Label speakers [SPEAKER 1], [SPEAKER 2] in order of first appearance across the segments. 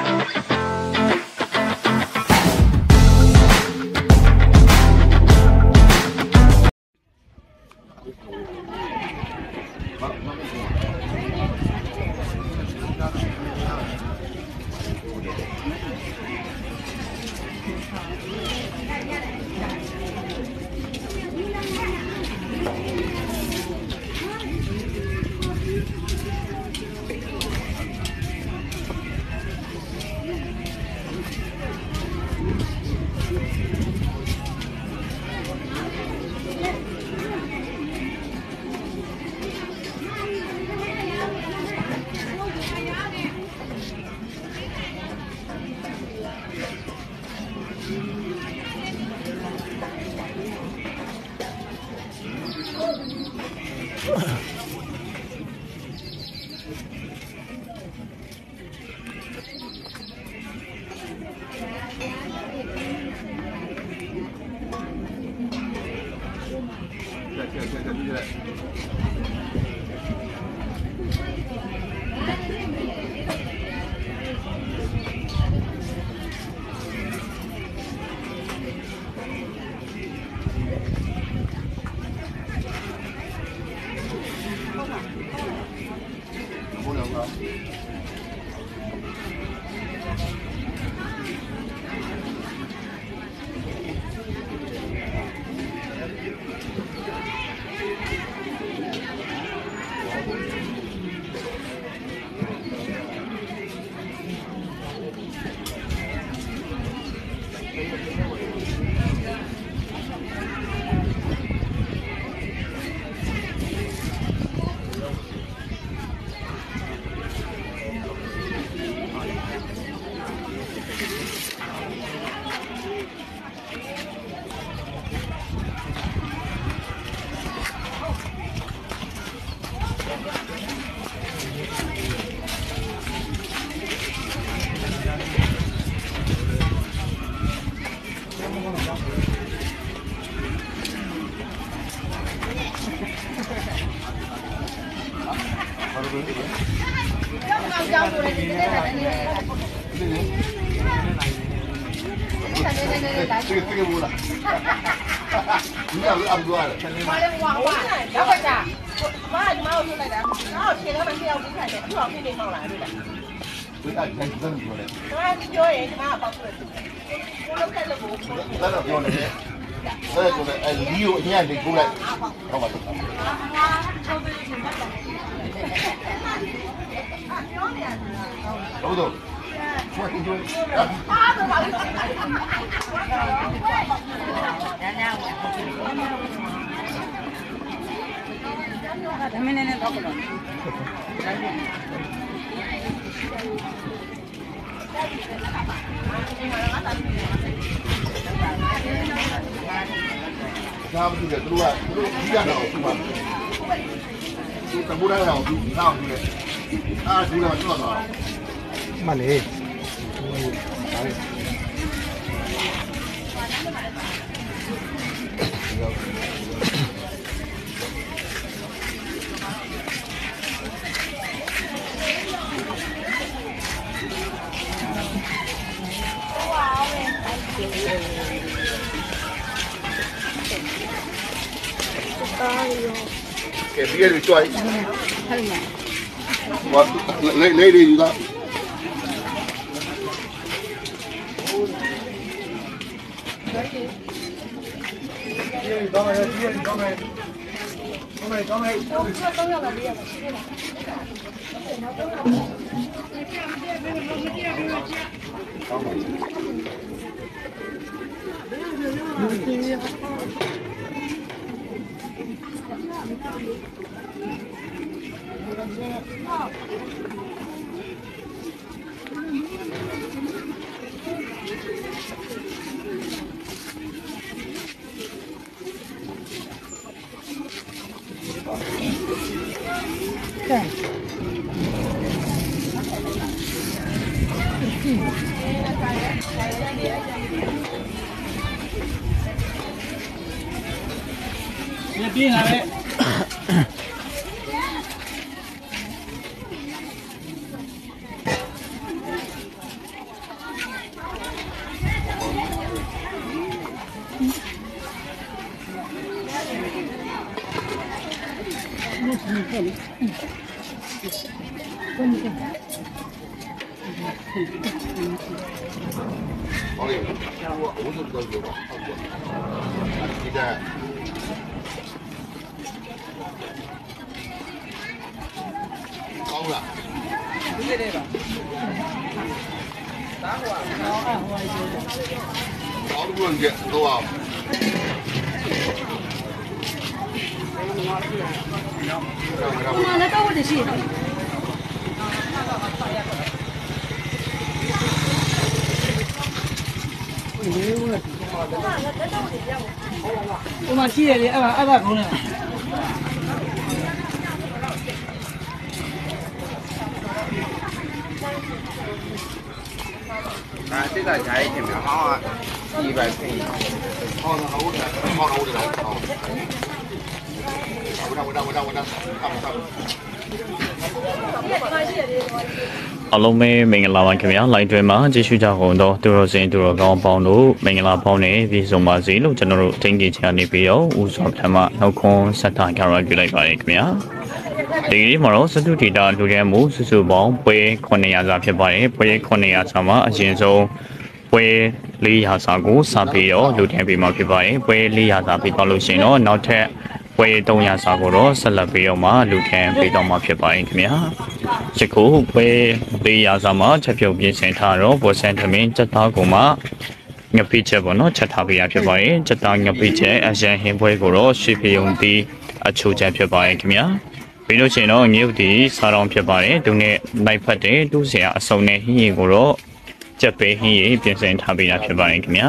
[SPEAKER 1] 这个不了，你要是按不住了。
[SPEAKER 2] 要不啥？妈就买我出来的，然后贴他们要5块钱，多少钱没上来对的。
[SPEAKER 1] 对啊，你看你这么说的。
[SPEAKER 2] 妈，你叫人妈包出来。我都在这不。
[SPEAKER 1] 在这ပြောနေတယ်။အဲ့ဒါဆိုလည်းအဲ့ဒီကိုအရင်ကနေထိုးလိုက်။ဟုတ်ပါဘူး။ဟုတ်တော့ဆွဲကြည့်။အားတော့ပါလို့။
[SPEAKER 2] ဒါမင်းနဲ့တော့ကတော့
[SPEAKER 1] ဒါမှမဟုတ်သူတို့ကြီးရတော့သူ့မှာသူတမူတိုင်းအောင်သူနောက်သူလည်းအားသူလည်းတော့တော့မှလေကဲဒီရကြွိုင်းဟုတ်မှာဘာလေးလေးယူတာကောင်းမယ်ကြီးရကောင်းမယ်ကောင်းမယ်ကောင်းမယ်တော့ရပါလေရပါရှိတယ်နောက်တော့ကောင်း
[SPEAKER 3] ပြင်းလာပဲ
[SPEAKER 1] 好嘞，我是比较有吧，现在高了，
[SPEAKER 2] 对对吧？打过啊，
[SPEAKER 1] 高的不能接，懂吧？
[SPEAKER 4] 妈，那到我的去。我妈记得的，二百公呢。
[SPEAKER 5] 啊，这个价也挺好啊，100便宜。
[SPEAKER 1] 好的，好的，好的，我的来，好。
[SPEAKER 6] အားလုံးပဲမင်္ဂလာပါခင်ဗျာလိုက်တွင်မှာကြည့်ရှုကြကုန်တော့သူတော်စင်သူတော်ကောင်းပေါင်းတို့မင်္ဂလာပေါင်းနဲ့ပြည်စုံပါစေလို့ကျွန်တော်တို့တင်ကြချနေပြီးတော့ဥစွာပထမနောက်ခွန်းဆက်တာကြရပြုလိုက်ပါတယ်ခင်ဗျာဒီနေ့မှာတော့စတုဒေတာလူရဲမှုစုစုပေါင်းပွဲ900စာဖြစ်ပါတယ်ပွဲ900စာမှာအရင်ဆုံးပွဲ400စာကိုစပြီးတော့လူတင်ပေးမှာဖြစ်ပါတယ်ပွဲ400စာပြီးတော့လို့ရှိရင်တော့နောက်ထပ်ပွဲ300စာကိုတော့ဆက်လက်ပြီးတော့မှလူတင်ပေးတော့မှာဖြစ်ပါတယ်ခင်ဗျာယခုပွဲ400စာမှာချက်ပြုတ်ပြင်ဆင်ထားတော့ဘောဆန်သမင်းစက်သားကိုမှငပိချက်ပေါ့နော်ချက်ထားပေးရဖြစ်ပါတယ်စက်သားငပိချက်အရန်ဟင်းပွဲကိုတော့ရွှေဖယုံတီအချိုချက်ဖြစ်ပါတယ်ခင်ဗျာပြီးလို့ရှိရင်တော့ငရုတ်တီစားတော်ဖြစ်ပါတယ်သူနဲ့လိုက်ဖက်တဲ့တူးစရာအစုံနဲ့ဟင်းရီကိုတော့ကြက်ပေးဟင်းရီပြင်ဆင်ထားပေးရဖြစ်ပါတယ်ခင်ဗျာ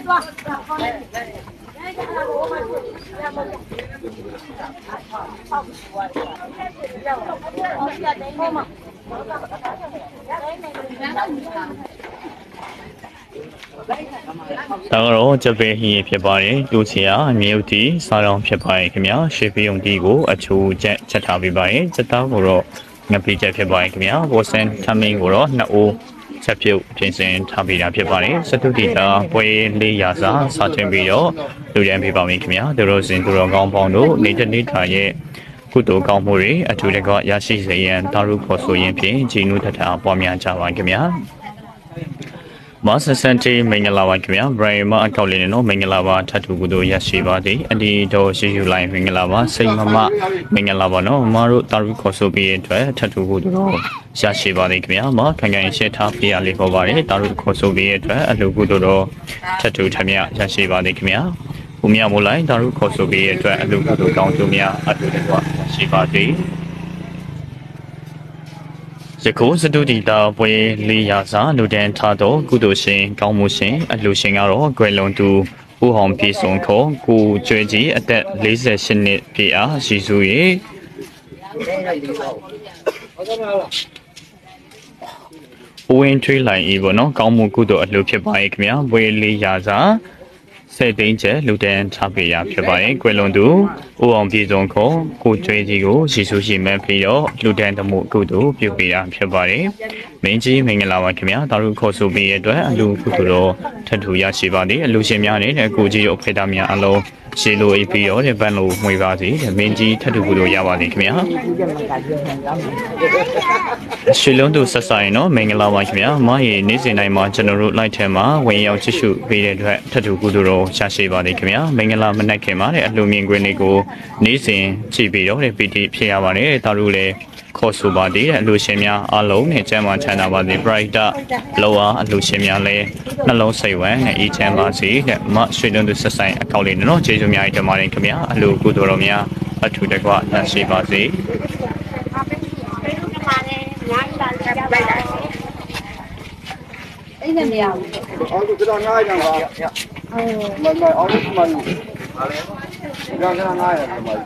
[SPEAKER 6] ဒါကတော့ကြက်ပေးဟင်းရီဖြစ်ပါတယ်တူစရာငရုတ်တီစားတော်ဖြစ်ပါတယ်ခင်ဗျာရွှေဖယုံတီကိုအချိုချက်ထားပေးပါတယ်စက်သားကိုတော့ငပိချက်ဖြစ်ပါတယ်ခင်ဗျာဘောဆန်ထမင်းကိုတော့2အိုးချက်ပြုတ်ပြင်ဆင်ထားပေးတာဖြစ်ပါတယ်စတုတီတာပွဲ400စာစတင်ပြီးတော့လူရန်ပေးပါမယ်ခင်ဗျာသူတို့စင်သူတော်ကောင်းပေါင်းတို့နေတဲ့နေ့ခါရဲ့ကုသိုလ်ကောင်းမှုတွေအထူးတကရရှိစေရန်တာရုခေါ်ဆိုရင်ဖြင့်ဂျီနုထထပွားများကြပါခင်ဗျာမဆန်စန်တီမင်္ဂလာပါခင်ဗျာဘရိုင်မအကောက်လေးနဲ့နော်မင်္ဂလာပါထပ်တူကုသိုလ်ရရှိပါသည်အဒီတော်ရှိယူလိုက်မင်္ဂလာပါစိတ်မမင်္ဂလာပါနော်မတို့တာရုခေါ်ဆိုပြီးရတဲ့ထပ်တူကုသိုလ်ရရှိပါသည်ခင်ဗျာမခံခံရှင်းထားပြရလေးဟောပါတယ်တာရုခေါ်ဆိုပြီးရတဲ့အလူကုသိုလ်တော်ထပ်တူထမြရရှိပါသည်ခင်ဗျာဘုမြမို့လိုက်တာရုခေါ်ဆိုပြီးရတဲ့အလူကုသိုလ်ကောင်းကျိုးများအတူတကွရရှိပါသည်ယခုစတုတီတာပွဲ400စာလူတန်းထားသောကုသိုလ်ရှင်ကောင်းမှုရှင်အလှရှင်ကတော့ကွယ်လွန်သူဦးဟောင်ပြေဆုံးခေါ်ကိုကျွဲကြီးအသက်48နှစ်ပြည့်အားရှိစု၍ဝင်းထွေးလိုက်ဤပေါ့နော်ကောင်းမှုကုသိုလ်အလှဖြစ်ပါရဲ့ခင်ဗျာပွဲ400စာ7သိန်းကျပ်လူတန်းထားပေးရဖြစ်ပါရဲ့ကွယ်လွန်သူဦးအောင်ပြေဆုံးခေါ်ကိုကျွဲကြီးကိုရှိစုရှိမှန်းပြီးတော့လူတန်းတမှုကုသိုလ်ပြုပေးတာဖြစ်ပါတယ်မင်းကြီးမင်္ဂလာပါခင်ဗျာဒါတို့ခေါ်ဆိုပေးရတဲ့အတွက်အလူကုသိုလ်တော်ထထူရရှိပါသည်အလူရှင်များနဲ့ကိုကြီးတို့ဖေတာများအလုံးရှေလိုအေးပြီးတော့ဗန်လိုငွေပါစီမင်းကြီးထထူကုသိုလ်ရပါသည်ခင်ဗျာရွှေလုံးသူဆက်ဆိုင်နော်မင်္ဂလာပါခင်ဗျာမဟေနေ့စဉ်တိုင်းမှာကျွန်တော်တို့လိုက်ထဲမှာဝင်ရောက်ချစ်ရှုပေးတဲ့အတွက်ထထူကုသိုလ်တော်ရရှိပါသည်ခင်ဗျာမင်္ဂလာမနက်ခင်မှာတဲ့အလူမြင်ကွင်းလေးကိုနေ့စဉ်ကြည့်ပြီးတော့ပီတိဖြစ်ရပါတယ်ဒါတို့လည်းခေါ်ဆိုပါသေးတဲ့အလူရှင်များအားလုံးနဲ့ကျမ်းမာချမ်းသာပါစေ brighter လောအားအလူရှင်များလည်းနှလုံးစိတ်ဝမ်းနဲ့အေးချမ်းပါစေတဲ့မရွှေလုံးသူဆက်ဆိုင်အကောက်လေးနော်ကျေးဇူးများတင်ပါတယ်ခင်ဗျာအလူကုသိုလ်တော်များအထူးတကွရရှိပါစေ
[SPEAKER 4] အဲ့ဒါမရဘူး
[SPEAKER 5] ။အော်ဒီတော့900ကျန်ပါ။မမအော်ဒီမှန်။ဟာလေ။ဒီတော့900ကျန်ပါ။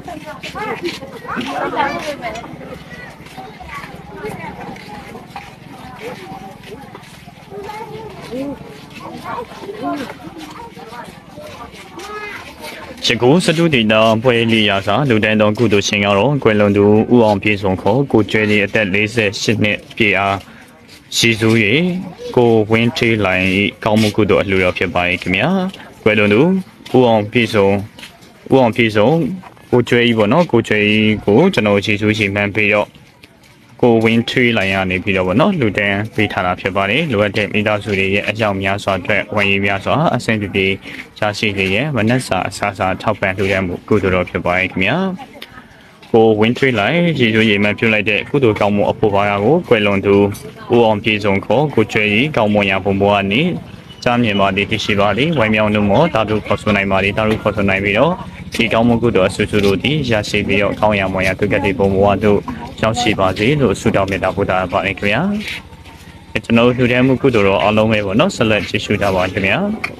[SPEAKER 6] ယခုစတုတီတာပွဲ400စာလူတန်းတော်ကုသိုလ်ရှင်ကတော့ကွယ်လွန်သူဦးအောင်ပြေဆုံးခေါ်ကိုကျွဲကြီးအသက်48နှစ်ပြည့်အားရှိစု၍ကိုဝင်းထေးလိုင်ကောင်းမှုကုသိုလ်အလှူတော်ဖြစ်ပါရဲ့ခင်ဗျာကွယ်လွန်သူဦးအောင်ပြေဆုံးကိုကျွဲကြီးပေါ့နော်ကိုကျွဲကြီးကိုကျွန်တော်ခြေဆူးရှိမှန်းပြီးတော့ကိုဝင်းထွေးလိုက်ရနေပြီးတော့ပေါ့နော်လူတန်းပေးထားတာဖြစ်ပါတယ်လိုအပ်တဲ့မိသားစုတွေရဲ့အကြောင်းများစွာအတွက်ဝန်ရည်များစွာအဆင်ပြေရရှိနေရဲ့မနက်စာအစားစားထောက်ပံ့လှူဒါန်းမှုကုသိုလ်တော်ဖြစ်ပါတယ်ခင်ဗျာကိုဝင်းထွေးလိုက်ရေရွှေရေမှန်ပြုတ်လိုက်တဲ့ကုသိုလ်ကောင်းမှုအဖို့ပါရကိုကွယ်လွန်သူဦးအောင်ပြေဆုံးခေါ်ကိုကျွဲကြီးကောင်းမွန်ရာဘုံဘောကနေကြားမြင်ပါသည်တရှိပါသည်ဝိုင်းမြောင်းတို့မောတာတို့ခေါ်ဆိုနိုင်ပါသည်တာတို့ခေါ်ဆိုနိုင်ပြီးတော့ဒီကောင်းမှုကုသိုလ်အဆူဆူတို့သည်ရရှိပြီးတော့ကောင်းရာမွန်ရာသူကတိဘုံဘောတို့ရောက်ရှိပါစေလို့ဆုတောင်းမေတ္တာပို့တာပါတယ်ခင်ဗျာကျွန်တော်လှူဒန်းမှုကုသိုလ်တော်အားလုံးပဲပေါ့နော်ဆက်လက်ကြည့်ရှုကြပါခင်ဗျာ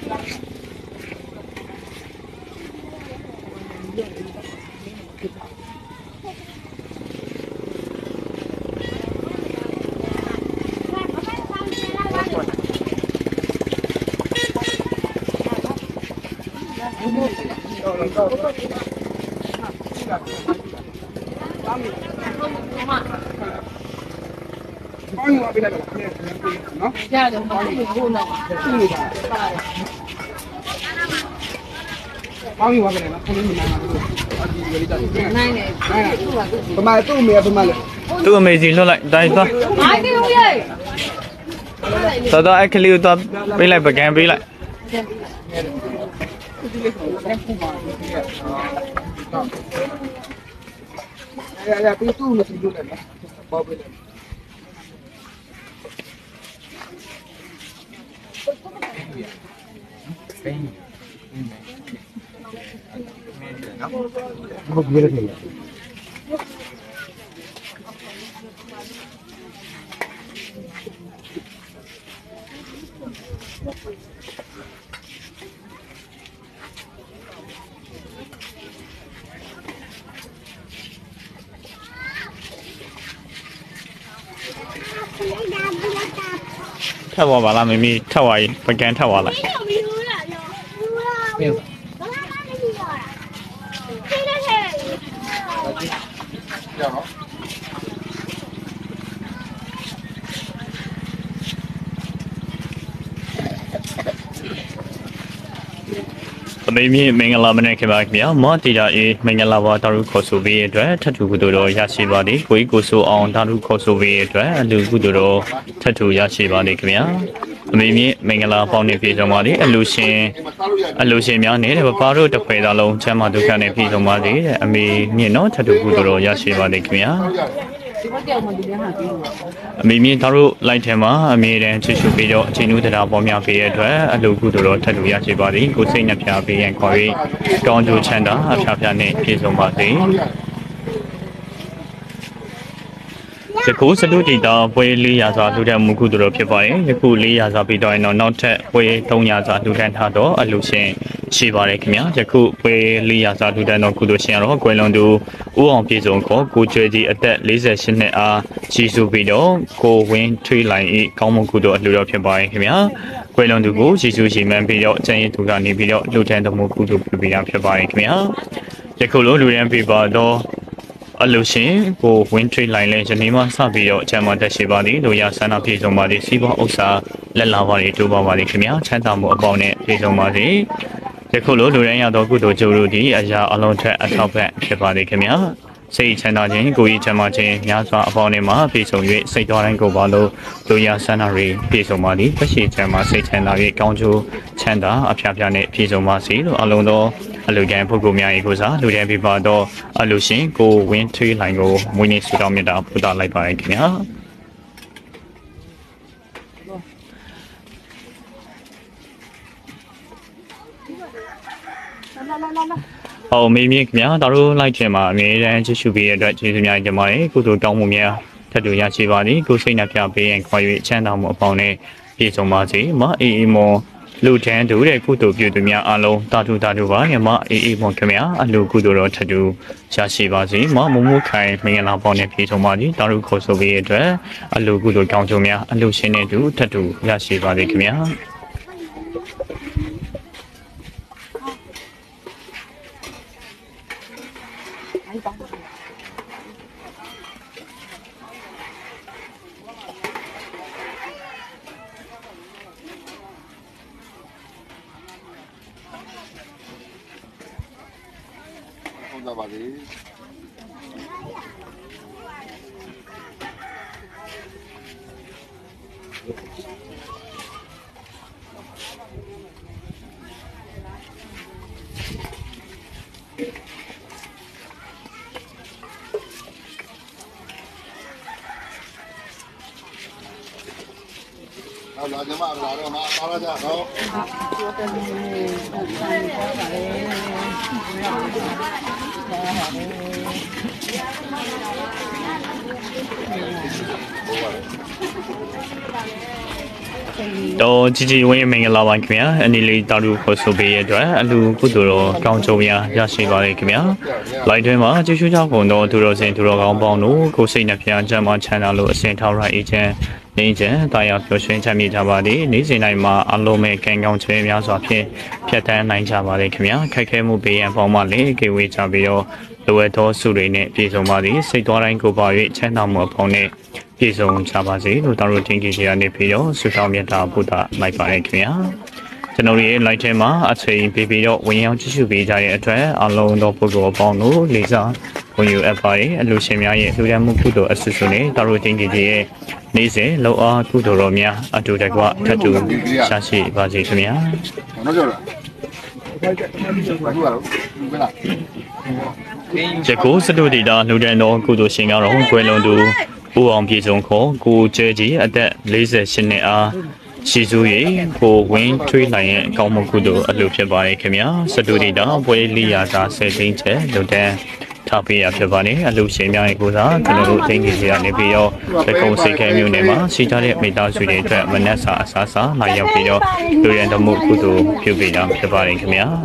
[SPEAKER 2] ရတယ်ဘာလို့ကိုတော့ရှိနေတာပါတယ်
[SPEAKER 5] ပေါင်းယူပါမယ်နော်ခလေးနေမှာလို့အဒီဝေးတာ
[SPEAKER 2] နိုင်တယ်
[SPEAKER 5] ပမာသူ့အမေပမာလေ
[SPEAKER 6] သူ့အမေစီလွတ်လိုက်တိုင်းသွား
[SPEAKER 2] မိုင်းကြီးဦးရဲ့
[SPEAKER 6] တော့အခလီကိုတော့ပေးလိုက်ပကံပေးလိုက်
[SPEAKER 5] ရပြီးသူ့လို့စီလို့လည်းပေါ့ပေးတယ်ဟုတ်ပြီလေ
[SPEAKER 6] ထပ်သွားပါလားမမီထပ်သွားရင်ပကံထပ်သွားလိုက်အမေမြေမင်္ဂလာမနေ့ခင်ဗျာမော်တီတာအေးမင်္ဂလာပါတာရုခေါ်ဆိုပြီးအတွက်ထထူကုသိုလ်တော်ရရှိပါသည်ကိုကြီးကိုဆိုအောင်တာရုခေါ်ဆိုပြီးအတွက်အလူကုသိုလ်တော်ထထူရရှိပါသည်ခင်ဗျာအမေမြေမင်္ဂလာပေါင်းနေပြည်တော်ပါသည်အလူရှင်များနေတဲ့ဘာတို့တစ်ခွေသားလုံးချမ်းသာဒုက္ခနဲ့ပြည်တော်ပါသည်တဲ့အမေမြင့်တော့ထထူကုသိုလ်တော်ရရှိပါသည်ခင်ဗျာအမေမြင့်တို့လိုက်ထဲမှာအမေတန်းချစ်ရှုပြီးတော့အချိန်ဦးတရားပေါ်များပေးရတဲ့အတွက်အလူကုသိုလ်တော်ထပ်လို့ရရှိပါသည်ကိုစိတ်နှပြပေးရန်ခေါ်ပြီးကောင်းကျိုးချမ်းသာအဖျားဖျားနဲ့ပြည့်စုံပါစေယခုစတုတီတာပွဲ400စာလှူဒန်းမှုကုသိုလ်တော်ဖြစ်ပါတယ်ယခု400စာပြီးတော့ရင်တော့နောက်ထပ်ပွဲ300စာလှူဒန်းထားတော့အလူရှင်ရှိပါတယ်ခင်ဗျာယခုပွဲ400စာလှူဒန်းတော်ကုသိုလ်ရှင်ကတော့ကွယ်လွန်သူဦးအောင်ပြည်စုံခေါ်ကိုကျွဲကြီးအသက်48နှစ်အားကြီးစုပြီးတော့ကိုဝင်းထွေးလိုက်ဤကောင်းမှုကုသိုလ်အလှူတော်ဖြစ်ပါတယ်ခင်ဗျာကွယ်လွန်သူကိုကြီးစုရှိမှန်းပြီးတော့ကျန်ရည်သူကနေပြီးတော့လှူဒန်းတော်မူကုသိုလ်ပြုပေးရဖြစ်ပါတယ်ခင်ဗျာယခုလိုလှူဒန်းပေးပါတော့အလူရှင်ကိုဝင်းထွေးလိုက်လဲယနေ့မှစပြီးတော့အချမ်းမတက်ရှိပါသည်တို့ရဆန္ဒပြေဆုံးပါသည်စီးပွားဥစ္စာလက်လာပါသည်တိုးပါပါသည်ခင်ဗျာချမ်းသာမှုအပေါင်းနဲ့ပြေဆုံးပါစေယခုလိုလူရန်ရသောကုသိုလ်ကျိုးတို့သည်အရာအလုံးထက်အထောက်ပံ့ဖြစ်ပါသည်ခင်ဗျာစိတ်ချမ်းသာခြင်းကိုယ်ကြီးချမ်းသာခြင်းများစွာအပေါင်းနဲ့မှပြေဆုံး၍စိတ်တော်တိုင်းကိုပါလို့တို့ရဆန္ဒတွေပြေဆုံးပါသည်သက်ရှိချမ်းသာစိတ်ချမ်းသာ၍ကောင်းကျိုးချမ်းသာအဖျားဖျားနဲ့ပြေဆုံးပါစေလို့အလုံးသောအလူကန်ပုဂ္ဂိုလ်များ၏ကိုစားလူတန်းပြပါတော့အလူရှင်ကိုဝင်းထွေးလိုင်ကိုမွေးနေ့ဆုတောင်းမြတ်တာပို့တာလိုက်ပါရခင်ဗျာအော်မေမြင့်ခင်ဗျာတို့လိုက်ချင်မှာအမြဲတမ်းချစ်ရှုပေးတဲ့အတွက်ကျေးဇူးများတင်ပါတယ်ကုသိုလ်ကောင်းမှုများထပ်တူရရှိပါသည်ကိုစိတ်နှပြပေးရင်ခေါ်၍ချမ်းသာမှုအပေါင်းနဲ့ပြည့်စုံပါစေမအေးအေးမောလူထမ်းတို့တဲ့ကုသိုလ်ပြုသူများအားလုံးတာတူပါမြမအေးအေးမောခင်ဗျာအလူကုသိုလ်တော်ထပ်တူရရှိပါစေမမမိုးခိုင်မင်္ဂလာပေါင်းနဲ့ပြည့်စုံပါသည်တာရုခေါ်ဆိုပေးတဲ့အတွက်အလူကုသိုလ်ကောင်းကျိုးများအလူရှင်နဲ့တူထပ်တူရရှိပါစေခင်ဗျာ
[SPEAKER 1] ပါပါစေเอาล่ะจะมาเอาล่ะတော့มาအားရကြတော့
[SPEAKER 6] တော့ជីဝင်းမင်္ဂလာပါခင်ဗျာအနီလေးတာလူခေါ်ဆိုပေးရတဲ့အတွက်အလူကုသိုလ်တော်ကောင်းကျိုးများရရှိပါလေခင်ဗျာလိုက်တွင်မှာကျေးဇူးကြောင့်ကုန်တော်သူတော်စင်သူတော်ကောင်းပေါင်းတို့ကိုစိတ်နှဖျားချမ်းသာချမ်းသာလို့အစဉ်ထောက်ရအေးချမ်းနေချမ်းတာယာပျော်ရွှင်ချမ်းမြေ့ကြပါလေနေ့စဉ်တိုင်းမှာအလုံးမဲ့ကံကောင်းချွေများစွာဖြင့်ဖြတ်တန်းနိုင်ကြပါလေခင်ဗျာခက်ခဲမှုပေးရန်ပေါင်းမှလည်းကေဝေးကြပြီးတော့လိုအပ်သောစုတွေနဲ့ပြည်စုံပါသည်စိတ်တော်တိုင်းကိုပါ၍ချမ်းသာမှုအပေါင်းနဲ့ပြည်စုံကြပါစေလို့တော်တို့တင်ကြည်ကြရနေပြီးတော့ဆုတောင်းမြတ်တာဘုရားလိုက်ပါရခင်ဗျာကျွန်တော်ရဲ့ live ထဲမှာအချိန်ပေးပြီးတော့ဝင်ရောက်ကြည့်ရှုပေးကြတဲ့အတွက်အလုံးသောပုဂ္ဂိုလ်အပေါင်းတို့လေးစားဘုန်းကြီးအပ်ပါတယ်အလူရှင်များရဲ့လူရမှုကုသိုလ်အဆုစုနဲ့တော်တို့တင်ကြည်ရဲ့နေ့စဉ်လောအားကုသိုလ်တော်များအတူတကွထပ်တူရှာရှိပါစေခင်ဗျာ
[SPEAKER 1] တော့ကြောက်လားဘာလို့လဲဘယ်လား
[SPEAKER 6] ယခုစတုဒီတာလူတန်းတော်ကုသိုလ်ရှင်ကတော့ကွယ်လွန်သူဦးအောင်ပြည်စုံခေါ်ကိုကျဲကြီးအသက်48နှစ်အားရှိစု၍ကိုဝင်းထွေးနိုင်ရဲ့အကောင်းမှုကုသိုလ်အလှဖြစ်ပါရဲ့ခင်ဗျာစတုဒီတာပွဲလိယာသာ10သိန်းချက်လူတန်းထားပေးရဖြစ်ပါတယ်အလှရှင်များရဲ့ကိုစားကျွန်တော်တို့သိငယ်စီကနေပြီးတော့တကုံစိတ်ကဲမျိုးနဲ့မှာရှိကြတဲ့မိသားစုတွေအတွက်မနက်စာအစားစားလာရောက်ပြီးတော့လူရန်တော်မှုကုသိုလ်ပြုပေးတာဖြစ်ပါတယ်ခင်ဗျာ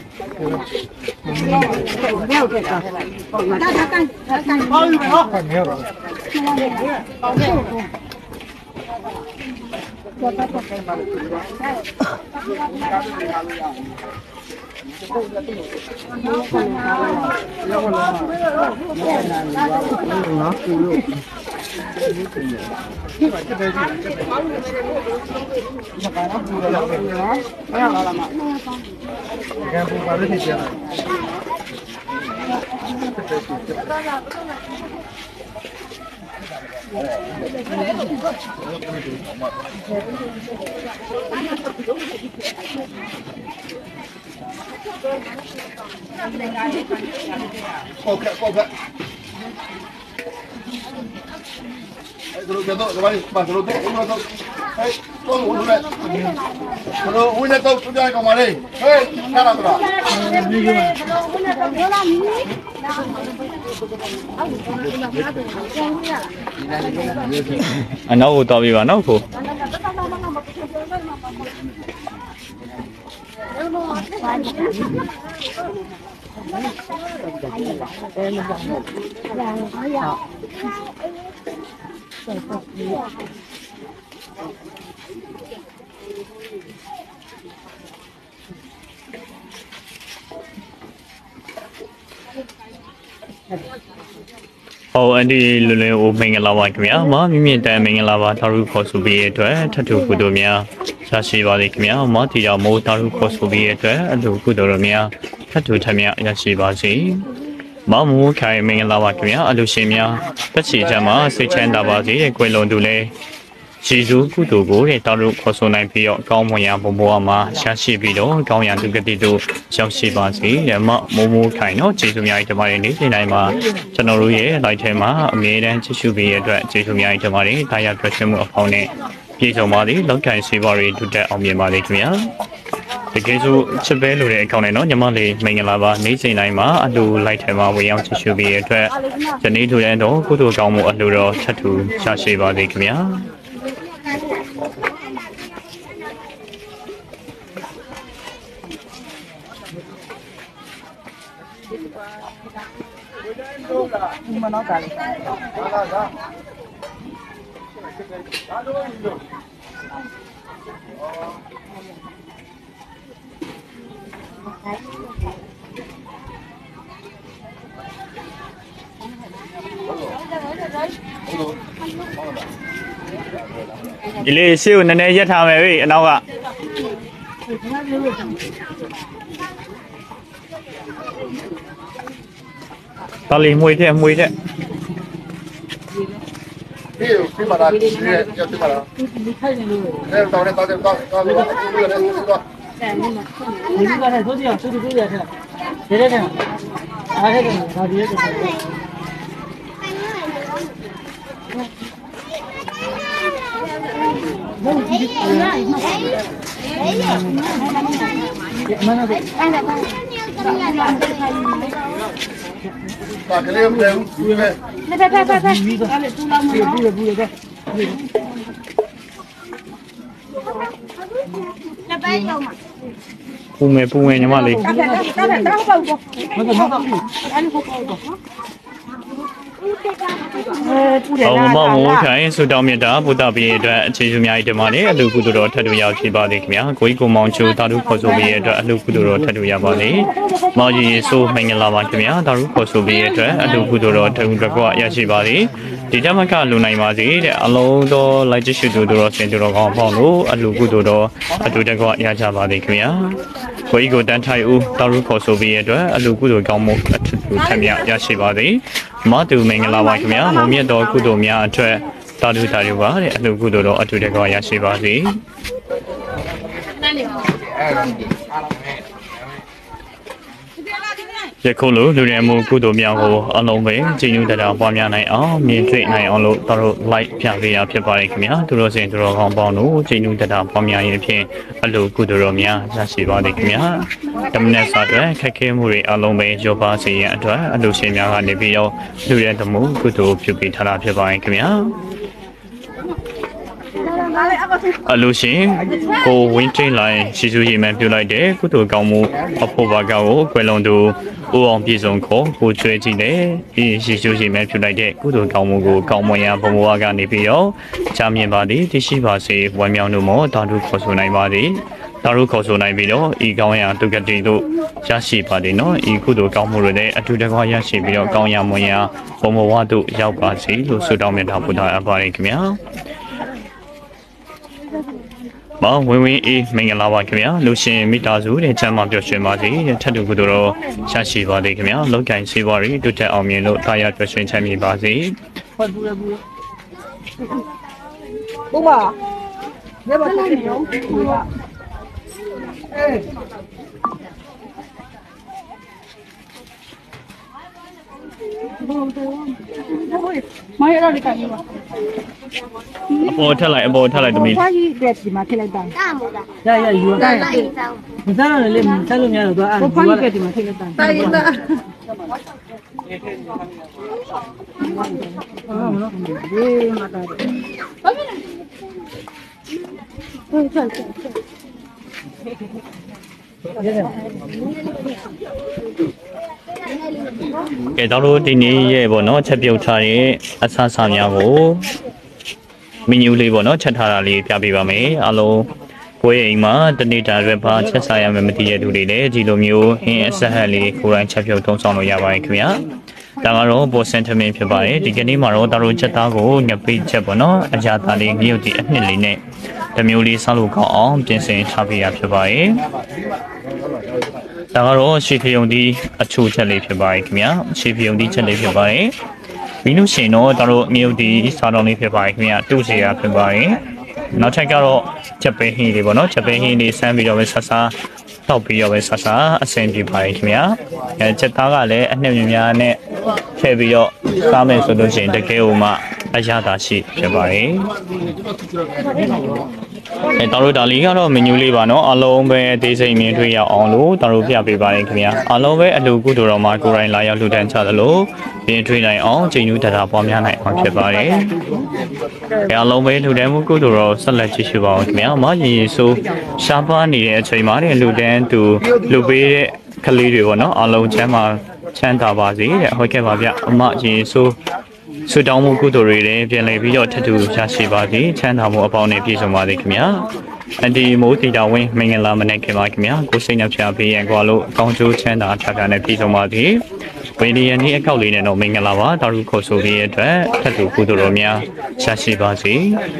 [SPEAKER 1] Okay. Terus jatuh, kembali, mas terus tuh, hei, tuh, udah, terus udah tuh, sudah kembali, hei, cara berapa? အနောက်ကိုတော်ပြီပါနောက်ကိုဟောအန်ဒီလွယ်လွယ်ကိုမင်္ဂလာပါခင်ဗျာမမြင့်တန်မင်္ဂလာပါသာရုခေါ်ဆိုပြီးရတဲ့ထထူကုသိုလ်များရရှိပါလိမ့်ခင်ဗျာမတီတော်မိုးသာရုခေါ်ဆိုပြီးရတဲ့အလူကုသိုလ်တော်များထထူထမြရရှိပါစေမမိုးခိုင်မင်္ဂလာပါခင်ဗျာအလူရှင်များတက်ချီချမ်းမှာစိတ်ချမ်းသာပါစေကွယ်လွန်သူလည်းယေရှုကုသိုလ်ကိုတာရုခေါ်ဆိုနိုင်ပြီးတော့ကောင်းမွန်ရာဘုံဘဝမှာရှာရှိပြီးတော့ကောင်းရာသူကတိတို့ရောက်ရှိပါစေမမိုးခိုင်နော်ကျေးဇူးများတင်ပါတယ်နေ့စဉ်တိုင်းမှာကျွန်တော်တို့ရဲ့ live ထဲမှာအမြဲတမ်းကြည့်ရှုပေးရတဲ့အတွက်ကျေးဇူးများတင်ပါတယ်ဒါရပြည့်မှုအပေါင်းနဲ့ပြေဆုံးပါသည်လောက်ကန်စေပါရီဒုတက်အောင်မြင်ပါလိမ့်ခင်ဗျာတကယ်ဆိုချစ်ပဲလို့တဲ့အကောင့်နဲ့နော်ညီမလေးမင်္ဂလာပါနေ့စဉ်တိုင်းမှာအလူ live ထဲမှာဝင်ရောက်ကြည့်ရှုပေးရတဲ့အတွက်ယနေ့ထိုတဲ့တော့ကုသိုလ်ကောင်းမှုအလူတော်ချက်ထူရှာရှိပါလိမ့်ခင်ဗျာဒီလေးရှေ့ကိုနည်းနည်းရက်ထားမယ်ဗျအနောက်ကတာလီမွေတဲ့
[SPEAKER 5] ဒီပြမလားဒီရပြမလားဒီခိုင်နေလို့တော့တော့တော့တော့တော့
[SPEAKER 4] 你这个太多点，手里多点是，别的呢，哪些的，哪别的。
[SPEAKER 5] 大概两百五呗。
[SPEAKER 1] ပူမယ်ညီမလေးမမိုးခိုင်ဆူတောင်းမြတ်တာဘုဒ္ဓဘီရဲ့အတွက်အခြေစုများတင်ပါတယ်အလူကုသိုလ်တော်ထပ်တူရောက်ဖြစ်ပါသေးခင်ဗျာကိုကြီးကိုမောင်ချိုတာတို့ခေါ်ဆိုပြီးရဲ့အတွက်အလူကုသိုလ်တော်ထပ်တူရပါလေမောင်ကြီးဆိုမင်္ဂလာပါခင်ဗျာတာတို့ခေါ်ဆိုပြီးရဲ့အတွက်အလူကုသိုလ်တော်ထပ်တူတကွရရှိပါလေဒီတမကလူနိုင်ပါစေတဲ့အလုံးတော်လိုက်ကျရှိသူတို့ဆင်သူတော်ကောင်းပေါင်းလို့အလူကုသိုလ်တော်အတူတကွရကြပါသေးခင်ဗျာကိုကြီးကိုတန်းထိုင်ဦးတာတို့ခေါ်ဆိုပြီးရဲ့အတွက်အလူကုသိုလ်ကောင်းမှုအထူးထပ်မြရရှိပါသေးမတူမင်္ဂလာပါခင်ဗျာမုံမြတ်တော်ကုသိုလ်များအတွက်တာဒုတာတို့ပါတဲ့အလူကုသိုလ်တော်အထူးတကွရရှိပါစေယခုလိုလူရမှုကုသိုလ်များကိုအလုံးပဲကြည်ညိုတရားပွားများနိုင်အောင်မြင်တွေ့နိုင်အောင်လို့တို့လိုက်ပြပေးရဖြစ်ပါတယ်ခင်ဗျာသူတို့စင်သူတော်ကောင်းပေါင်းတို့ကြည်ညိုတရားပွားများရင်ဖြင့်အလူကုသိုလ်တော်များရရှိပါသည်ခင်ဗျာတမနဲ့စာအတွက်ခက်ခဲမှုတွေအလုံးပဲရောပါစေရန်အတွက်အလူရှင်များကနေပြီးတော့လူရတမှုကုသိုလ်ပြုပေးထားတာဖြစ်ပါတယ်ခင်ဗျာအလူရှင်ကိုဝင်းချင်းလိုက်ရှိစုရီမှန်ပြုလိုက်တဲ့ကုသိုလ်ကောင်းမှုအဖို့ဘာကောကိုကွယ်လွန်သူဦးအောင်ပြည်စုံခေါ်ကိုကျွဲကြည့်တယ်ဒီရှိစုရီမှန်ပြုလိုက်တဲ့ကုသိုလ်ကောင်းမှုကိုကောင်းမွန်ရာဘုံဘဝကနေပြီးတော့ချမ်းမြေပါသည်တရှိပါစေဝမ်းမြောက်မှုမောတာတို့ခေါ်ဆိုနိုင်ပါသည်တာတို့ခေါ်ဆိုနိုင်ပြီးတော့ဤကောင်းရာဒုက္ခတိတို့ရရှိပါသည်နော်ဤကုသိုလ်ကောင်းမှုတွေနဲ့အတူတကွရရှိပြီးတော့ကောင်းရာမွန်ရာဘုံဘဝတို့ရောက်ပါစေလို့ဆုတောင်းမြတ်တာဘုရားအပါရင်ခင်ဗျာမောင်ဝင်းဝင်းအေးမင်္ဂလာပါခင်ဗျာလူရှင်မိသားစုတဲ့ချမ်းသာပျော်ရွှင်ပါစေထပ်တူကုသိုလ်တော်ရရှိပါသေးခင်ဗျာလောက်ကင်စေပါရီတိုးတက်အောင်မြင်လို့တာယာပျော်ရွှင်ချမ်းမြေပါစေ
[SPEAKER 2] ဘုရားညမဆက်နေရောအေး
[SPEAKER 7] မရတော့ဒီကနေ့ပါ
[SPEAKER 1] အပေါ်ထက်လိုက်တမီး
[SPEAKER 7] ဘာကြီးတဲ့ဒီမှာထည့်လိုက်တာတာမို့လား
[SPEAKER 4] ရယူတာမစားရလေဆက်လို့များတော့အဲ့
[SPEAKER 7] ဘာကြီးတဲ့ဒီမှာထည့်လိုက်တာတာရင်တာဒီမှာတာဘာဖြစ်လဲဟုတ်ချက်
[SPEAKER 1] ကဲတော့တို့ဒီနေ့ရဲ့ပေါ့နော်ချက်ပြုတ်ထားတဲ့အဆအဆများကိုမီနူးလေးပေါ့နော်ချက်ထားတာလေးပြပေးပါမယ်အလုံးကိုယ့်ရဲ့အိမ်မှာတနေ့တာရွယ်ပါချက်စားရမယ်မသိရတဲ့သူတွေလည်းဒီလိုမျိုးဟင်းအဆက်ဟက်လေးကိုယ်တိုင်ချက်ပြုတ်သုံးဆောင်လို့ရပါတယ်ခင်ဗျာဒါကတော့ပေါ်စင်တမင်ဖြစ်ပါတယ်ဒီကနေ့မှာတော့တို့ချက်သားကိုညပိတ်ချက်ပေါ့နော်အကြသားလေးငရုတ်ဒီအနှစ်လေးနဲ့တမျိုးလေးဆောက်လို့ကောင်းအောင်ပြင်ဆင်ထားပေးရဖြစ်ပါတယ်ဒါကတော့ရှေးဖယုံဒီအချိုးချက်လေးဖြစ်ပါတယ်ခင်ဗျာရှေးဖယုံဒီချက်လေးဖြစ်ပါတယ်ပြီးလို့ရှိရင်တော့တို့ငရုတ်ဒီစားတော်လေးဖြစ်ပါတယ်ခင်ဗျာတူစီရဖြစ်ပါတယ်နောက်ထပ်ကတော့ချက်ပဲဟင်းလေးပေါ့နော်ချက်ပဲဟင်းလေးစမ်းပြီးတော့ပဲဆဆာတောက်ပြီးတော့ပဲဆဆာအဆင်ပြေပါတယ်ခင်ဗျာချက်သားကလည်းအနှစ်များနဲ့ထည့်ပြီးတော့စားမယ်ဆိုလို့ရှိရင်တကယ်ကိုမှအရသာရှိဖြစ်ပါတယ်တို့ဒါလေးကတော့မနူးလေးပါနော်အလုံးပဲဒေးစိမ်မြင်တွေ့ရအောင်လို့တို့ပြပေးပါတယ်ခင်ဗျာအလုံးပဲအလူကုသိုလ်တော်မှာကိုယ်တိုင်လာရောက်လှူဒန်းချသလိုမြင်တွေ့နိုင်အောင်ချိန်ညူးတရားပွားများနိုင်အောင်ဖြစ်ပါတယ်အလုံးပဲလှူဒန်းမှုကုသိုလ်တော်ဆက်လက်ကြည့်ရှုပါအောင်ခင်ဗျာမကြီးရေဆိုရှားပါနေတဲ့အချိန်မှာလှူဒန်းသူလှူပေးတဲ့ကလေးတွေပေါ့နော်အလုံးချမ်းသာပါစေတဲ့ဟုတ်ကဲ့ပါဗျအမကြီးဆိုဆုတောင်းမှုကုသိုလ်တွေလည်းပြန်လည်ပြီးတော့ထပ်တူရရှိပါသည်ချမ်းသာမှုအပေါင်းနဲ့ပြည့်စုံပါသည်ခင်ဗျာအန်ဒီမိုးတီတာဝင်းမင်္ဂလာမနေ့ခင်ပါခင်ဗျာကိုစိတ်နှပြပေးရန်ကွာလို့အကောင်းကျိုးချမ်းသာအထာကနဲ့ပြည့်စုံပါသည်ဝိနည်းနေ့အကောက်လေးနဲ့တော့မင်္ဂလာပါတာရုခေါ်ဆိုပြီးရတဲ့အတွက်ထပ်တူကုသိုလ်တော်များရရှိပါစေ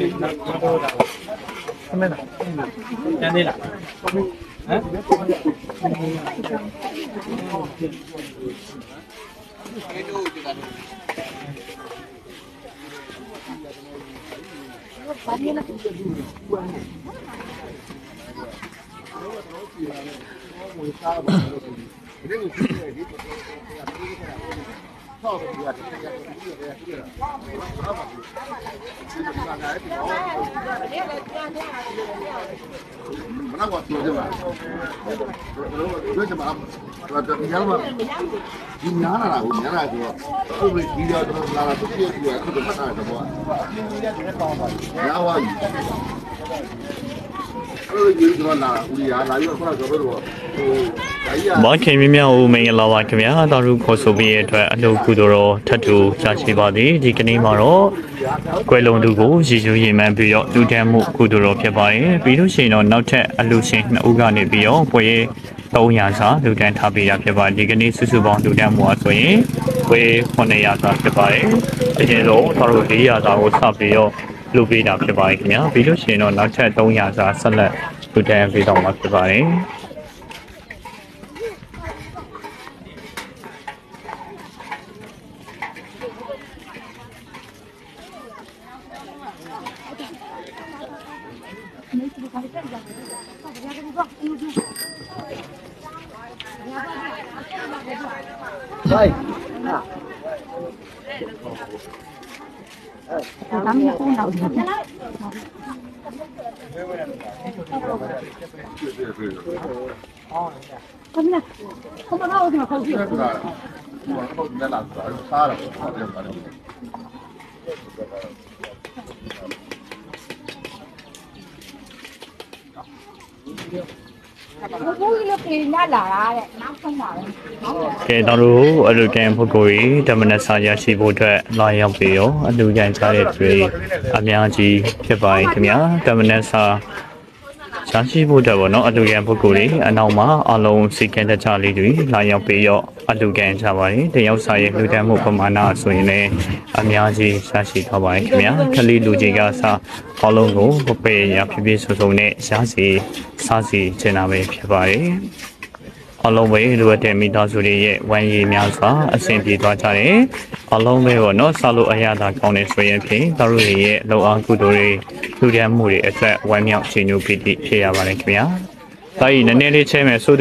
[SPEAKER 3] ကျန်သေးလားဟမ်
[SPEAKER 6] ဘာခင်မြမြဦးမင်္ဂလာပါခင်ဗျာတာရုခေါ်ဆိုပြီးရအတွက်အလုပ်ကုသိုလ်တော်ထပ်တူကြာရှိပါသည်ဒီကနေ့မှာတော့ကွယ်လွန်သူကိုရည်ရွယ်ရည်မှန်းပြီးတော့လူတန်းမှုကုသိုလ်တော်ဖြစ်ပါတယ်ပြီးလို့ရှိရင်တော့နောက်ထပ်အလူရှင်2ဦးကနေပြီးတော့ပွဲ300စာလူတန်းထားပေးတာဖြစ်ပါတယ်ဒီကနေ့စုစုပေါင်းလူတန်းမှုအားဆိုရင်ပွဲ900စာဖြစ်ပါတယ်အရင်ဆုံးတာရု400စာကိုစပြီးတော့လူပေးတာဖြစ်ပါတယ်ခင်ဗျာပြီးလို့ရှိရင်တော့နောက်ထပ်300စာဆက်လက်လူတန်းပေးတော့မှာဖြစ်ပါတယ်ကဲတော်တို့အလူကန်ပုဂ္ဂိုလ်ကြီးဓမ္မနစာရရှိဖို့အတွက်လာရောက်ပြီးတော့အလူကန်ကြတဲ့တွေအများကြီးဖြစ်ပါရဲ့ခင်ဗျာဓမ္မနစာရရှိဖို့အတွက်ပေါ့နော်အလူကန်ပုဂ္ဂိုလ်ကြီးအနောက်မှာအလုံးစီကံတခြားလေးတွေလာရောက်ပြီးတော့အလူကန်ကြပါရဲ့တယောက်စာရဲ့လူတန်းမှုပမာဏဆိုရင်လည်းအများကြီးရရှိထားပါရဲ့ခင်ဗျာခလေးလူကြီးကစာအလုံးကိုပေရပြပြဆုံဆုံနဲ့ရစီစားစီကျင်တာပဲဖြစ်ပါရဲ့အလုံးပဲလိုအပ်တဲ့မိသားစုတွေရဲ့ဝမ်းရည်များစွာအဆင်ပြေသွားကြတယ်။အလုံးပဲပေါ့နော်စားလို့အရသာကောင်းနေဆိုရင်ဖြင့်သူတို့ရဲ့လုံအောင်ကုသိုလ်တွေလူတန်းမှုတွေအတွက်ဝမ်းမြောက်ခြင်းမျိုးဖြစ်ရပါတယ်ခင်ဗျာ။ဒါကြီးနည်းနည်းလေးချဲမယ်ဆိုသူ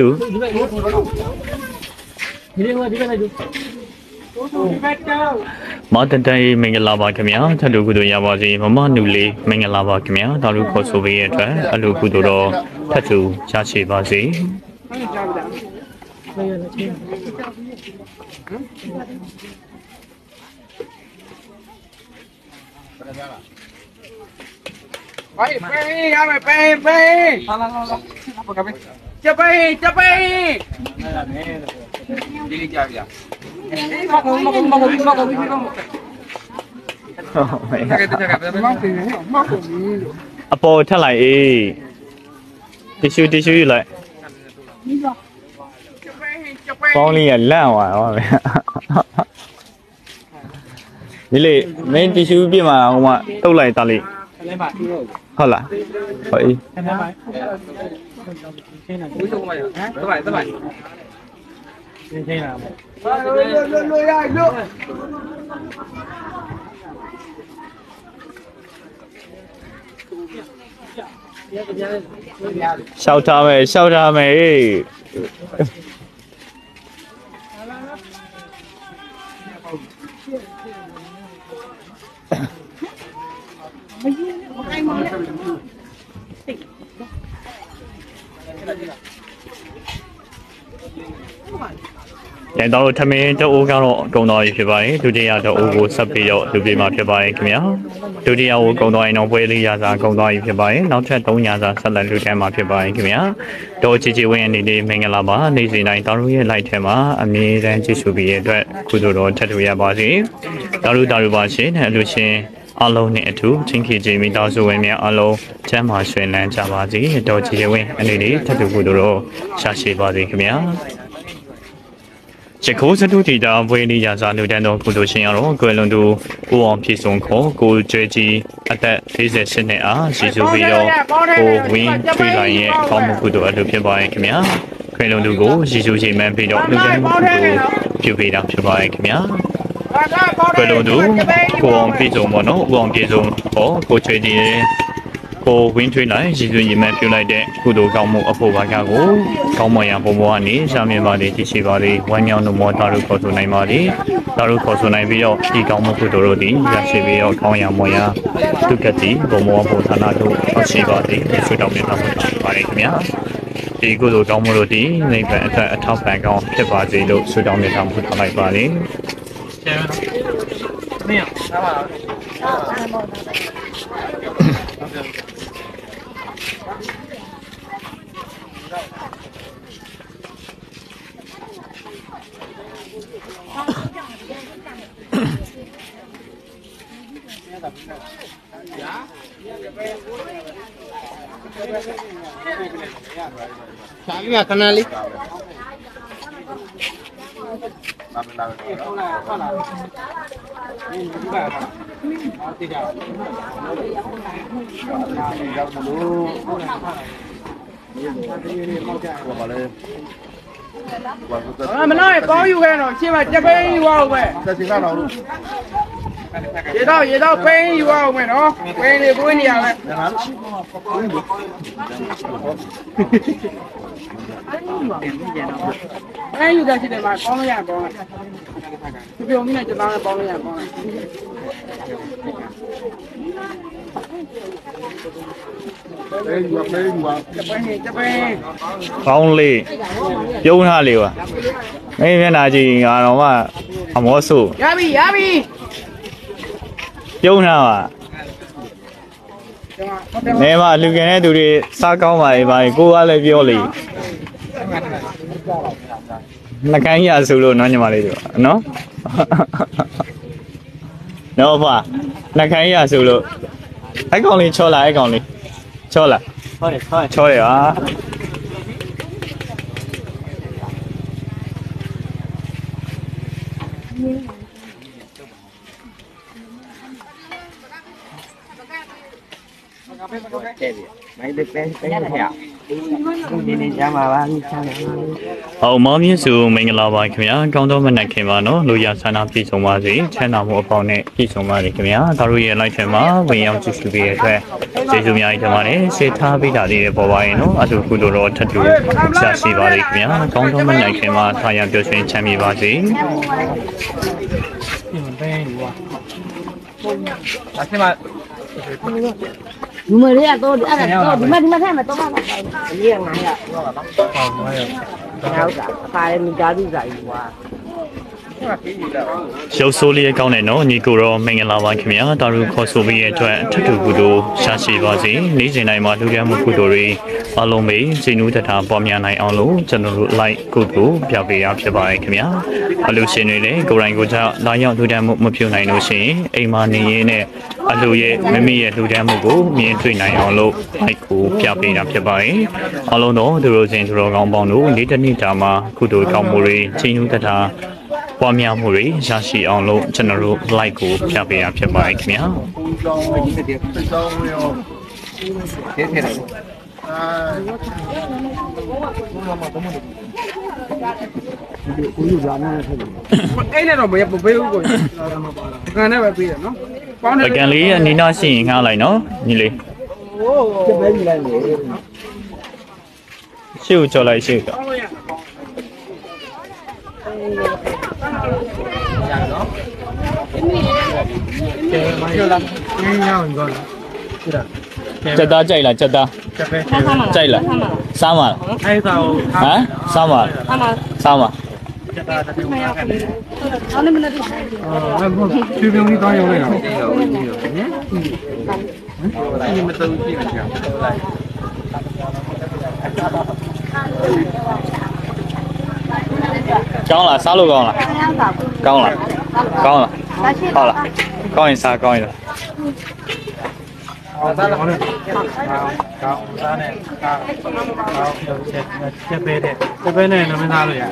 [SPEAKER 6] မတန်တန်မင်္ဂလာပါခင်ဗျာထပ်တူကုသိုလ်ရပါစေမမနူလေးမင်္ဂလာပါခင်ဗျာဒါလူခေါ်ဆိုပေးရတဲ့အတွက်အလူကုသိုလ်တော်ထပ်တူရရှိပါစေ
[SPEAKER 5] ပေးရမယ်ပေးလာจะไปဒီလေးကြာဗျာမကုန်း
[SPEAKER 6] အပေါ်ထက်လိုက်အေးတီရှူယူလိုက်ပေါင်းလေးကလန့်သွားတော့ဒီလေမင်းတီရှူပြမှာဟိုမှာတုတ်လိုက်တာလေးဟုတ်လားဟုတ်အေး
[SPEAKER 5] ဦးဆုံးမရဟမ်တပိုင်
[SPEAKER 3] ချင်းလာ
[SPEAKER 5] လွတ်ရလွတ်
[SPEAKER 6] ရှောက်ထားမယ်ကျန်တော့ထမင်းတအိုးကတော့ကုံတော်ရဖြစ်ပါတယ်ဒုတိယတအိုးကိုဆက်ပြီးတော့လူပြေမှာဖြစ်ပါတယ်ခင်ဗျာဒုတိယကိုကုံတော်ရင်တော့ပွဲလေးရစာကုံတော်ရဖြစ်ပါတယ်နောက်ထပ်300စာဆက်လက်လူထဲမှာဖြစ်ပါတယ်ခင်ဗျာတော့ချီဝင်းအနေနဲ့မင်္ဂလာပါနေ့စဉ်တိုင်းတော်တို့ရဲ့ live ထဲမှာအမြဲတမ်းကြည့်ရှုပြီးရတဲ့ကုသိုလ်တော်ထပ်တူရပါစေတော်တို့ပါရှင်နဲ့အလူရှင်အလုံးနဲ့အထူးချင်းခင်ကြီးမိသားစုဝင်များအလုံးချမ်းသာရွှင်လန်းကြပါစေတော့ချီဝင်းအနေနဲ့ထပ်တူကုသိုလ်တော်ရှာရှိပါစေခင်ဗျာရခိုးစတုတီတာဘွေလီရာစာလူတန်းတော်ကုသိုလ်ရှင်ရတော့ကွယ်လွန်သူကိုအောင်ပြည်စုံခေါ်ကိုကျွဲကြီးအသက်48နှစ်အားရှိစုပြီးတော့ကိုဝင်းထွေးလိုက်ရဲ့ကောင်းမှုကုသိုလ်အလုပ်ဖြစ်ပါရဲ့ခင်ဗျာခွေလုံးသူကိုရည်စူးချိန်မှန်ပြီးတော့လူတိုင်းကိုပြုပေးတာဖြစ်ပါတယ်ခင်ဗျာခွေလုံးသူကိုအောင်ပြည်စုံပေါ့နော်ကိုအောင်ပြည်စုံဟောကိုချွေကြီးကိုဝင်းထွေးလိုက်ရည်စူးချိန်မှန်ပြုလိုက်တဲ့ကုသိုလ်ကောင်းမှုအဖို့ဘာကကိုကောင်းမွန်ရာဘုံဘဝကနေရှာမြင်ပါလေတည်ရှိပါလေဝမ်းမြောက်လို့မောတာတို့ခေါ်ဆိုနိုင်ပါလေဒါတို့ခေါ်ဆိုနိုင်ပြီးတော့ဒီကောင်းမှုကုသိုလ်တို့ဒီရရှိပြီးတော့ကောင်းရာမောရာဒုက္ခတိဘုံဘဝဘုံဌာနတို့ရှိပါလေဆွေးတောင်းနေတာပါတယ်ခင်ဗျာဒီကုသိုလ်ကောင်းမှုတို့ဒီနိဗ္ဗာန်အတွက်အထောက်ပံ့ကောင်းဖြစ်ပါစေလို့ဆုတောင်းနေတာမှုထားလိုက်ပါလေ
[SPEAKER 3] မင်းသားပါ
[SPEAKER 5] Sabi nga kanali.
[SPEAKER 3] Menoi, bao nhiêu cái rồi, xem mà chắc phải nhiêu không vậy? Vậy đâu, phải nhiêu không vậy nó? Phải đi vui nhiều này. Cái gì đây thì để mà con nó nhà con này. Cái biểu này cho tao là con nó nhà con này.
[SPEAKER 6] ကောင်းလေးပြုံးထားလေးပါမင်းမျက်နှာကြည့်ငါတော့မှအမောဆု
[SPEAKER 3] ရပြီ
[SPEAKER 6] ပြုံးထားပါနေမှာလူကင်တဲ့သူတွေစားကောင်းပါလေပါကိုကလည်းပြောလေနှကိုင်းရဆိုလို့နော်ညီမလေးတို့နော်နော်ပါနှကိုင်းရဆိုလို့အဲ့ကောင်လေးချောလာအဲ့ကောင်လေးချောလာချောရပါ好，毛面数每个老板怎么样？刚到我们那看嘛喏，路亚山那批送嘛是，山那么包呢批送嘛的怎么样？大陆也来看嘛，不一样就是别的，这就么样的嘛呢？是他比他的包外喏，啊就古多罗他就下西吧的怎么样？刚到我们那看嘛，他也表现产品吧是。
[SPEAKER 7] လူမလေးကတော့အဲ့ဒါတော့ဒီမှာထဲမှာတော့မှာပါတယ်အလေးက900ဟုတ်ကဲ့အခါလေးမိသားစုစာကြီးကွာ
[SPEAKER 6] ရုပ်ဆိုးလေးကောင်းတယ်နော်ညီကိုရောမင်္ဂလာပါခင်ဗျာတာရုခေါ်ဆိုပြီးရဲ့အတွက်ထထူကုသိုလ်ရှာရှိပါစေနေ့စဉ်တိုင်းမှာလူရမှုကုသိုလ်တွေအလုံးပဲဇင်းနူးတထာပေါ်များနိုင်အောင်လို့ကျွန်တော်တို့ like ကုသိုလ်ပြပေးရဖြစ်ပါတယ်ခင်ဗျာအလူရှင်တွေလည်းကိုယ်တိုင်ကိုယ်ကျလာရောက်လူတန်းမှုမပြုနိုင်လို့ရှိရင်အိမ်မှာနေရင်းနဲ့အလူရဲ့မိမိရဲ့လူတန်းမှုကိုမြင်တွေ့နိုင်အောင်လို့ like ကိုပြပေးတာဖြစ်ပါတယ်အလုံးတော့သူတို့စဉ်သူတော်ကောင်းပေါင်းတို့နေ့တစ်နေ့တာမှာကုသိုလ်ကောင်းမှုတွေဇင်းနူးတထာပွားများမှုတွေရရှိအောင်လို့ကျွန်တော်တို့ like ကိုပြပေးရဖြစ်ပါတယ်ခင်ဗျာ
[SPEAKER 3] အဲ့နဲ့တော့မပေးဘူးကိုကန်နဲ့ပဲပေးတယ်နော်ပေါင်းတယ်
[SPEAKER 6] ကန်လေးအနီးနားရှိရင်ငှားလိုက်နော်ညီလေး
[SPEAKER 5] ကျပဲယူလိုက်လေ
[SPEAKER 6] ရှေ့ကိုကြော်လိုက်ရှေ့ကိုချက်သားကြိုက်လားချက်သားကြိုက်လားစားမလား
[SPEAKER 3] အဲ့ဒါကို
[SPEAKER 6] ဟမ်စားမလားစားမ
[SPEAKER 3] ချက်သားတစ်မျိုးပါခဲ့တယ်အော်လည်းမနေ့ကဖြူပြုံးကြီးတောင်းရောက်လိုက်တာဟမ်ဒီမတူကြည့်နေကြ
[SPEAKER 6] ကောင်းလားစားလို့ကောင်းလားကောင်းလားကောင်းလားဟုတ်လားကောင်းရင်စားကောင်းရင်
[SPEAKER 3] စားတော့ကောင်းစားနဲ့ချက်ပေးတယ်ချက်ပေးနဲ့လည်းမစားလို့ရ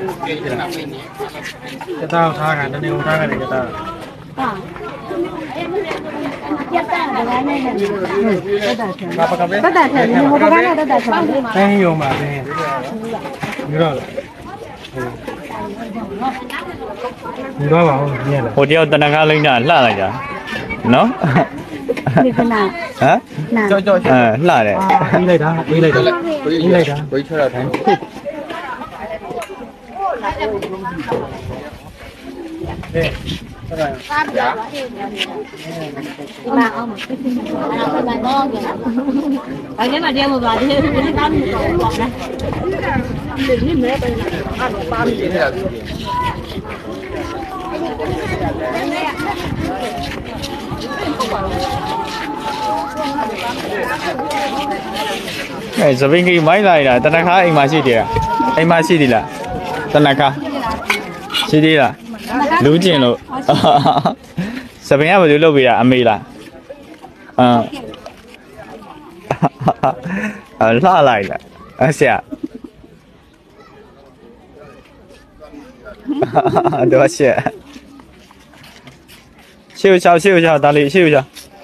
[SPEAKER 3] ချက်သားထားတာတနေ့ထားတယ်ချက်သားတက်တက်ထဲဟိုဘက်ကတက်တက်ထဲတိုင်းရုံပါပဲဒီတော့ဒီတော့ပါဦးမြင်လား
[SPEAKER 1] ဟိုတယောက်တနခါလိမ့်တာလှလိုက်တာနော်
[SPEAKER 7] ဒီကနာ
[SPEAKER 1] ဟမ်
[SPEAKER 5] ကြောက်ကြောက်
[SPEAKER 1] လှတယ်
[SPEAKER 3] ပြီးလိုက်တာပြီးလိုက်တာပြီးလိုက်တာ
[SPEAKER 5] ဝိချရတိုင်း
[SPEAKER 7] ဒီမှာအောင်မဖြစ်ဘူးအဲ့ဒါမှတော့ကြတယ်အဲ့ဒီမှာတရားမပါသေးဘူးဒီသားမျိုးတော့ပေါ့နော်ဒီမဲပဲအဲ့တော့ပါပြီ
[SPEAKER 1] အဲသပင်းကြီးမိုင်းလိုက်တာတနခါအိမ်မှာရှိတယ်အိမ်မှာရှိသေးလားတနခါရှိသေးလားလူကျင်လို့သပင်းကဘယ်လိုလုပ်ပေးတာအမေလားလှလိုက်လားအဆရာ多谢秀笑秀笑大力秀笑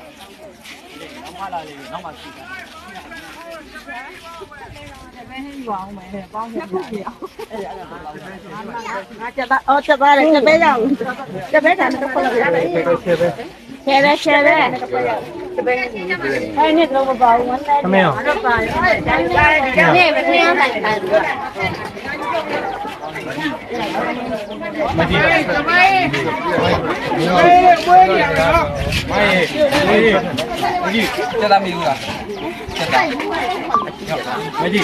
[SPEAKER 7] 这边让这边咱们都过来切呗切呗哎那个我包我来
[SPEAKER 3] 没有
[SPEAKER 7] 那个这样来看
[SPEAKER 5] 这咱没有了，没地。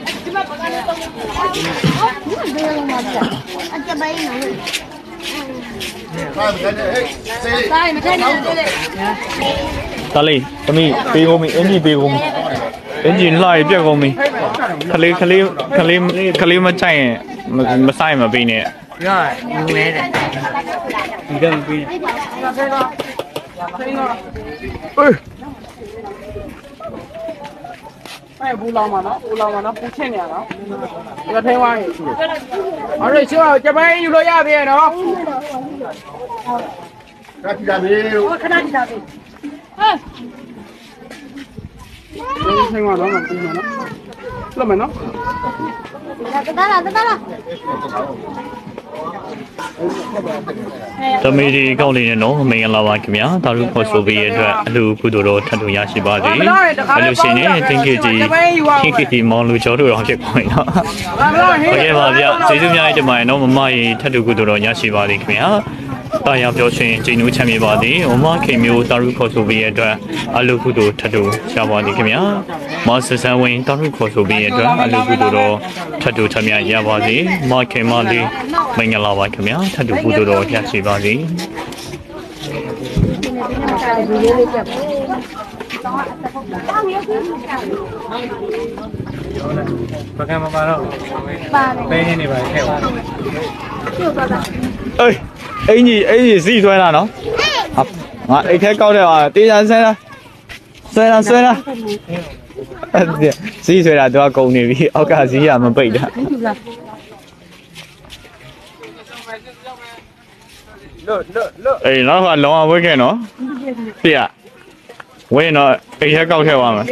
[SPEAKER 1] 大力သမီးပေးကုန်ပြီအင်ကြီးပေးကုန်ပြီအင်ကြီးလှရပြက်ကုန်ပြီခလေးမချိုက်ရင်မဆိုင်မပေးနဲ့
[SPEAKER 3] ဒီကမပြီး哎，不浪漫了，不浪漫了，不欠年了。这个台湾人，而且小这边有了鸦片了。
[SPEAKER 5] 看地下没有？
[SPEAKER 7] 我看到地上哎
[SPEAKER 3] 这台湾老板不行了，老板呢？
[SPEAKER 7] 知道了
[SPEAKER 1] သမီးဒီကောက်လေးနဲ့နော်မင်္ဂလာပါခင်ဗျာဒါတို့ခေါ်ဆိုပေးရတဲ့အတွက်အလူကုသိုလ်တော်ထပ်တူရရှိပါစေအလူရှင်နဲ့တင်ကြီးကြီးမောင်လူကျော်တို့တော်ဖြစ်ခွင့်နော်ဟုတ်ကဲ့ပါဗျကျေးဇူးများတင်ပါတယ်နော်မမကြီးထပ်တူကုသိုလ်တော်ရရှိပါစေခင်ဗျာတာယာပြောရှင်ကျင်းနူးချမ်းမြေပါသည်။မမခင်မျိုးတာရုခေါ်ဆိုပေးရတဲ့အလူကုသိုလ်ထပ်တူရပါသည်ခင်ဗျာ။မဆဆန်ဝင်တာရုခေါ်ဆိုပေးရတဲ့အလူကုသိုလ်တော်ထပ်တူထမြရပါသည်။မခင်မလေးမင်္ဂလာပါခင်ဗျာ။ထပ်တူကုသိုလ်တော်ရရှိပါသည်။
[SPEAKER 3] ဘကံမပါတော့ပါတယ်ပေးနေပါခဲ့ပါ
[SPEAKER 1] အေးအင်ကြီးစီးဆွဲတာနော်ငါအိတ်ထဲကောက်တဲ့ဟာတေးချာဆွဲတာစီးဆွဲတာတော့ကုန်နေပြီအောက်ကစီးရမပိတ်တာအေးနောက်ကတော့ဝဲခဲ့နော်ပြဝဲတော့အိတ်ထဲကောက်ခဲ့သွားမယ်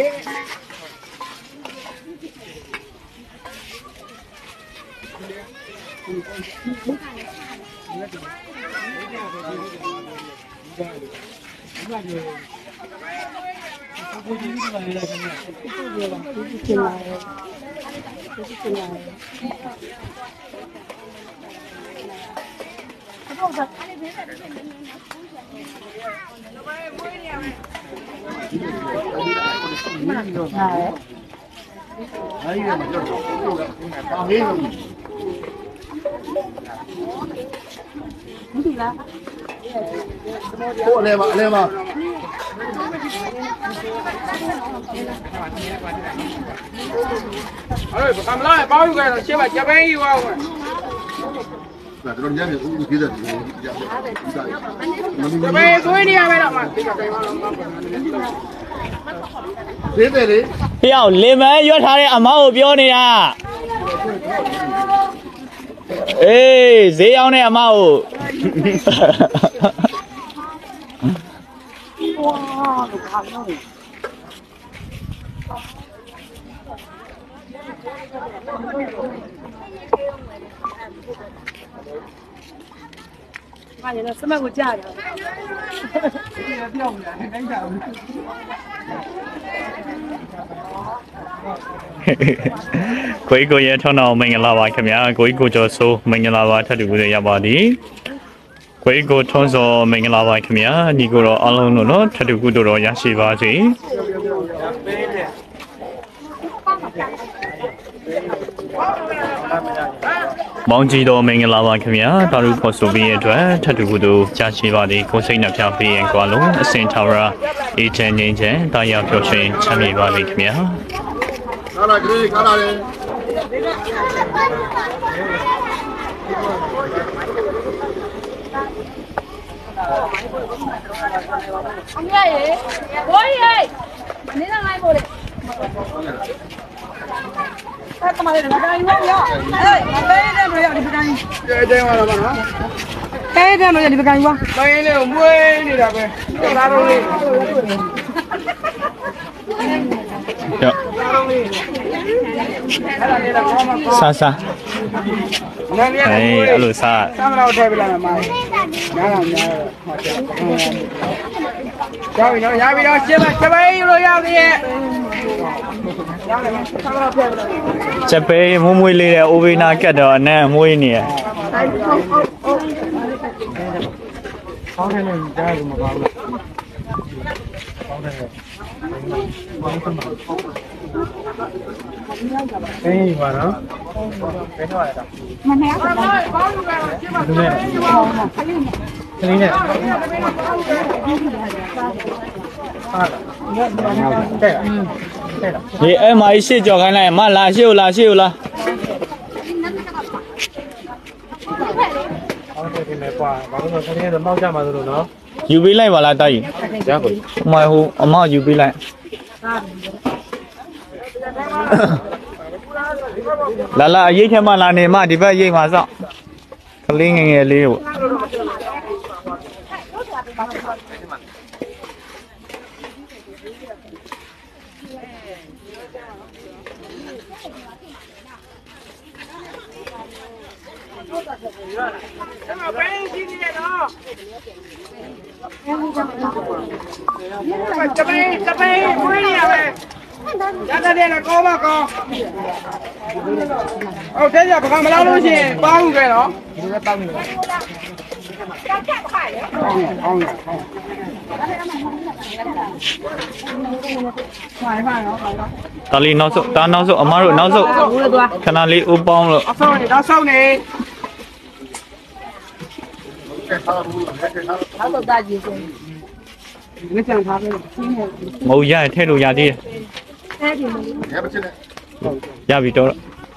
[SPEAKER 5] 过来吧，来吧。
[SPEAKER 3] 哎，不干不来，包一个，先把这边一碗。
[SPEAKER 5] 那这种年龄有别的，
[SPEAKER 3] 这边多一点没了嘛？
[SPEAKER 5] 谁在的？
[SPEAKER 1] ဟေ့အောင်လင်မန်းရွက်ထားတဲ့အမောက်ကိုပြောနေတာအေးဈေးရောက်တဲ့အမောက်ကို
[SPEAKER 2] 妈，你那什么给我加的？
[SPEAKER 1] ကိုရဲ့ထောင်းတော်မင်္ဂလာပါခင်ဗျာကိုကျော်စိုးမင်္ဂလာပါထပ်တူရရပါသည်ကိုထုံးစောမင်္ဂလာပါခင်ဗျာဒီကိုတော့အားလုံးတို့ထပ်တူကုတော်ရရှိပါစေမောင်ကြီးတော်မင်္ဂလာပါခင်ဗျာတာရုခေါ်ဆိုပြီးရအတွက်ထပ်တူကုတော်ရရှိပါသည်ကိုစိတ်နှပြပေးရင်ကွာလုံးအစင်ထာဝရအေးချမ်းငြိမ်းချမ်းတာယာပျော်ရွှင်ချမ်းမြေပါစေခင်ဗျာ
[SPEAKER 5] ကာလာကြီးကာလာလေး
[SPEAKER 7] အမေရေဘိုးရေနင်းလိုက်ပို့လေအဲ့ကမလေးကတိုင်းရောအေးအပေးတယ်မရဒီပကိုင်း
[SPEAKER 3] တဲသွားတော့ဗောနော်
[SPEAKER 7] ပေးတယ်မရဒီပကိုင်းကွာ
[SPEAKER 3] တိုင်းလေးကိုမွေးနေတာပဲဒါတော့လေး
[SPEAKER 1] ဆာဆာအဲ့လိုစား
[SPEAKER 3] ဆမ်းတော့ထည့်ပြလိုက်မှာညားညားဟုတ်တယ်ရပြီနော်ရှင်းပါချက်ပဲယူလို့ရပြီရဲ့
[SPEAKER 1] ချက်ပဲမွေးမွေးလေးတဲ့အိုဗီနာကတ်တော့အနံ့မွေးနေရ
[SPEAKER 3] ကောင်းတယ်လို့ကြားလို့မပါဘူးကောင်းတယ်အေးပါနော်ဘယ်တော့ရတာမနေ့ကကောင်းလို့ပဲရှင်းပါခလေးနဲ့ဟာတဲ့
[SPEAKER 1] ဒီအဲ့မှာရှေ့ကြော်ခိုင်းလိုက်မလာရှေ့ကိုလာရှေ့ကိုလာ
[SPEAKER 3] ဟုတ်တယ်ဒီမဲ့ကွာဘာလို့လဲခလေးကတော့မောက်ကြမှာလို့နော်
[SPEAKER 1] ယူပေးလိုက်ပါလားတိုက်
[SPEAKER 3] ရပါဘူး
[SPEAKER 1] မဟိုအမယူပေးလိုက်လာလာအရေးထဲမှာလာနေမှဒီဘက်ရိတ်မှာစောင့်ကလေးငယ်ငယ်လေးကို
[SPEAKER 3] จะไปคุยเนี่ยไปရတဲ့တဲ့ကောင်းပါကောင်းဟုတ်တယ်ကြဘာမလာလို့ရှိရင်ပေါင်းခဲ့တော့ဒီလိုပေါင်းနေတယ်ကောင်း
[SPEAKER 1] တာလီနောက်စုတာနောက်စုအမတို့နောက်စုခဏလေးဦးပေါင်းလို့
[SPEAKER 3] အဆောင်းနေတော့ဆောင်းနေ
[SPEAKER 7] ဟုတ်တော့တာကြီးဆို
[SPEAKER 3] ဒီကြံထားပဲ
[SPEAKER 1] မဟုတ်ရထည့်လို့ရသေးတယ်
[SPEAKER 7] အဲ့ဒီမ
[SPEAKER 5] လေးရပါချင်တယ်
[SPEAKER 1] ရပြီတော့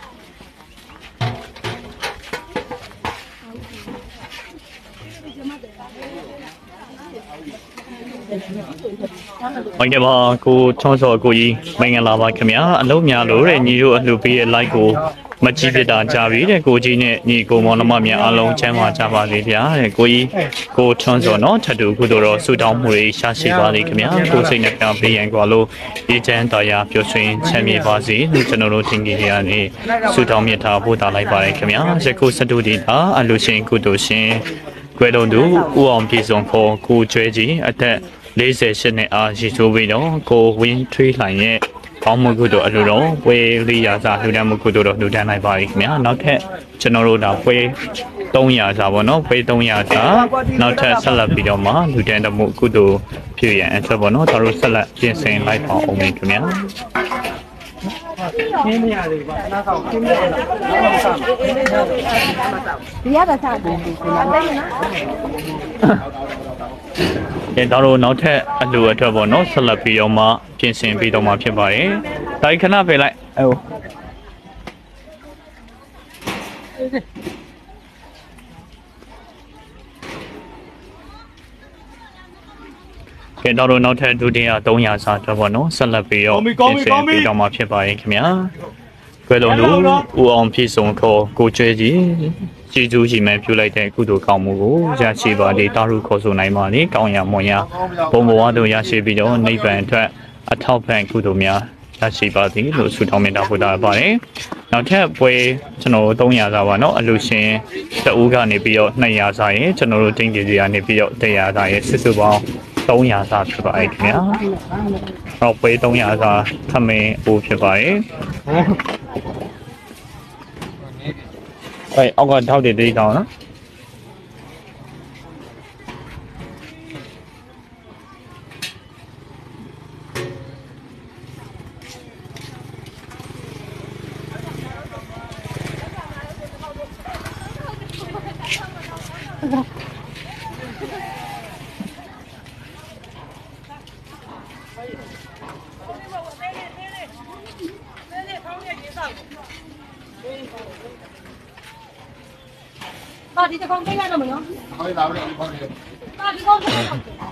[SPEAKER 1] ဟုတ်ကဲ့ပါကိုချောင်းစောကိုကြီးမင်္ဂလာပါခင်ဗျာအလုံးများလို့တဲ့ညီတို့အလှပေးတဲ့ like ကိုမကြည့်ပြတာကြပြီတဲ့ကိုကြီးနဲ့ညီကိုမောင်နှမများအားလုံးချမ်းသာကြပါစေဗျာတဲ့ကိုကြီးကိုချောင်းစောနော်ထပ်တူကုသိုလ်တော်ဆုတောင်းမှုတွေရှာရှိပါလိမ့်ခင်ဗျာကိုစိတ်နဲ့ပြောင်းပေးရင်ကွာလို့ဒီချမ်းတရားပျော်ရွှင်ချမ်းမြေပါစေလို့ကျွန်တော်တို့တင်ကြရနေဆုတောင်းမြတ်တာပို့တာလိုက်ပါတယ်ခင်ဗျာယခုစတုဒီတာအလူရှင်ကုသိုလ်ရှင်ကွယ်တော်သူဦးအောင်ပြည်စုံခေါ်ကိုကျွဲကြီးအသက်48နှစ်အားရှိဆိုပြီးတော့ကိုဝင်းထွေးလှိုင်ရဲ့ကောင်းမှုကုသိုလ်အလိုတော်ဝေလိယာစာလှူဒန်းမှုကုသိုလ်တော်လှူဒန်းလိုက်ပါပြီခင်ဗျာနောက်ထပ်ကျွန်တော်တို့ဒါဝေ300စာပေါ့နော်ဝေ300စာနောက်ထပ်ဆက်လက်ပြီးတော့မှလှူဒန်းမှုကုသိုလ်ဖြစ်ရန်အတွက်ပေါ့နော်တို့ဆက်လက်ပြင်ဆင်လိုက်ပါအောင်ခင်ဗျာ
[SPEAKER 3] ခင်းမရလေပါနားဆောင်ခင်းမရလားနားဆောင်
[SPEAKER 7] ဒီရတာစားတယ်
[SPEAKER 1] တို့နောက်ထပ်အလှူအတွက်ပေါ့နော်ဆက်လက်ပြီးတော့မှပြင်ဆင်ပြီးတော့မှဖြစ်ပါတယ်ဒါခဏပဲလိုက်ဟိုကဲတို့နောက်ထပ်ဒုတိယ300စာတော့ပေါ့နော်ဆက်လက်ပြီးတော့ပြင်ဆင်ပြီးတော့မှဖြစ်ပါတယ်ခင်ဗျာကွယ်တော်တို့ဦးအောင်ပြည်စုံခေါ်ကိုကျွဲကြီးကျေးဇူးရှင်မဲ့ပြုလိုက်တဲ့ကုသိုလ်ကောင်းမှုကိုရရှိပါသည်တာရုခေါ်ဆိုနိုင်ပါသည်ကောင်းရမွန်ရဘုံဘဝတို့ရရှိပြီးတော့နိဗ္ဗာန်အတွက်အထောက်ပံ့ကုသိုလ်များရရှိပါသည်လို့ဆုတောင်းမေတ္တာပို့တာပါတယ်နောက်ထပ်ပွဲကျွန်တော်တို့300စာပါเนาะအလူရှင်တအူးကနေပြီးတော့200စာရင်ကျွန်တော်တို့တင်းကြီးစီကနေပြီးတော့100စာရဲ့စစ်စုပေါင်း300စာဖြစ်ပါတယ်ခင်ဗျာတော့ပွဲ300စာခမင်းအိုးဖြစ်ပါတယ်အောက်ကထောက်တွေတိတ်တောင်းနော်
[SPEAKER 7] 啊，你这光这样的没有？
[SPEAKER 5] 可以拿不了，可以。
[SPEAKER 7] 啊，你光这样。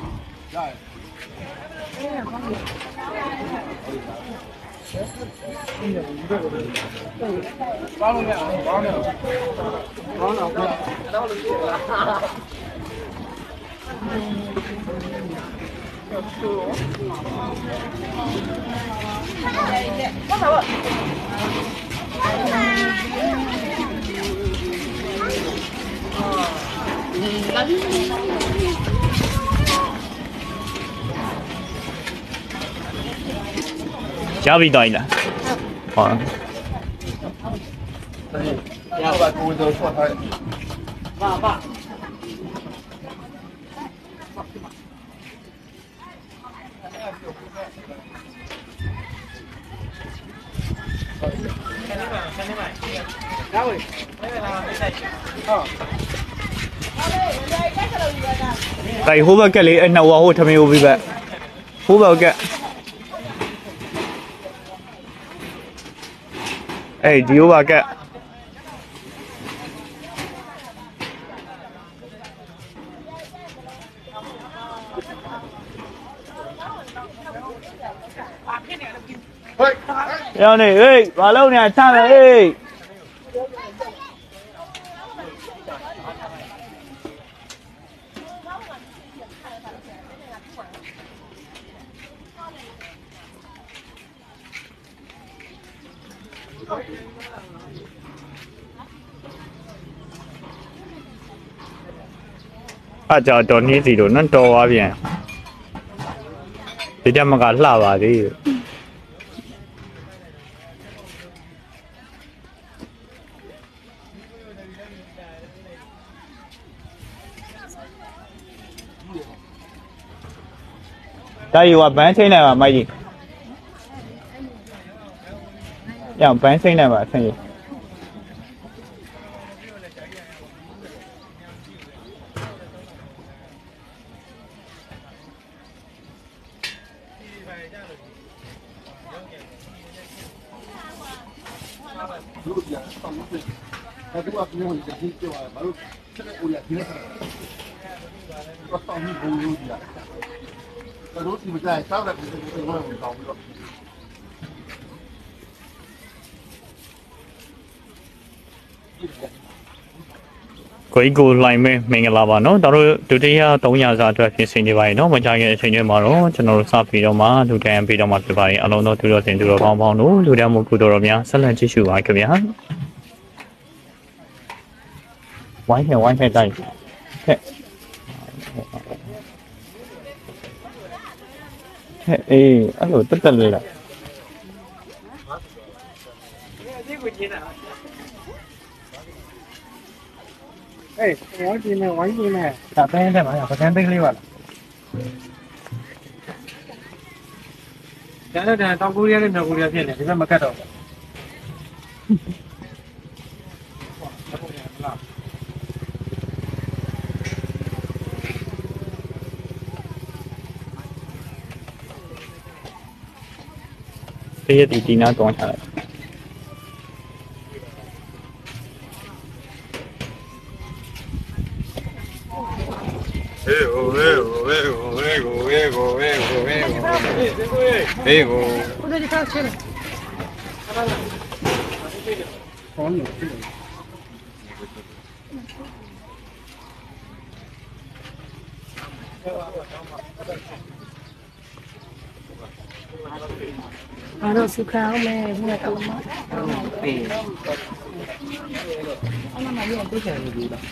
[SPEAKER 1] 加味道一点。好。
[SPEAKER 5] 要把锅都错开。
[SPEAKER 3] 爸。
[SPEAKER 1] tại hú bao cái lấy anh nào hú tham yêu vì vậy hú bao cái ấy thiếu bao cái Eo này ơi vào lâu nè sao này ơi giờ tròn như gì rồi nó to quá biển thì đem mà cả là vào đi đây là bán thế này mà mày gì bán thế này mà thế gìကိုကြီးကိုလိုက်မဲမင်္ဂလာပါเนาะတို့ဒုတိယ300စာအတွက်ပြင်ဆင်နေပါရင်เนาะမကြခင်အချိန်တွေမှာတော့ကျွန်တော်တို့စပြီးတော့မှလူတန်းပြီးတော့မှပြပါရင်အလုံးစုံသူတော်စင်သူတော်ကောင်းပေါင်းတို့လူတန်းမှုကုသိုလ်တော်များဆက်လက်ကြည့်ရှုပါခင်ဗျာဝိုင်းဖက်တိုက်ဟဲ့အေးအဲ့လိုတက်လေးလား
[SPEAKER 3] အေးဝိုင်းနေဒါပဲတဲ့မှာပကန်းသိလေးပါလားကျန်တဲ့တောင်ကိုရီးယားနဲ့မြောက်ကိုရီးယားဖြစ်နေဒီဘက်မကတ်တော့
[SPEAKER 1] 这些底呢装下来。
[SPEAKER 7] Ano suka me buat apa? Anak mana tu cakap dulu lah.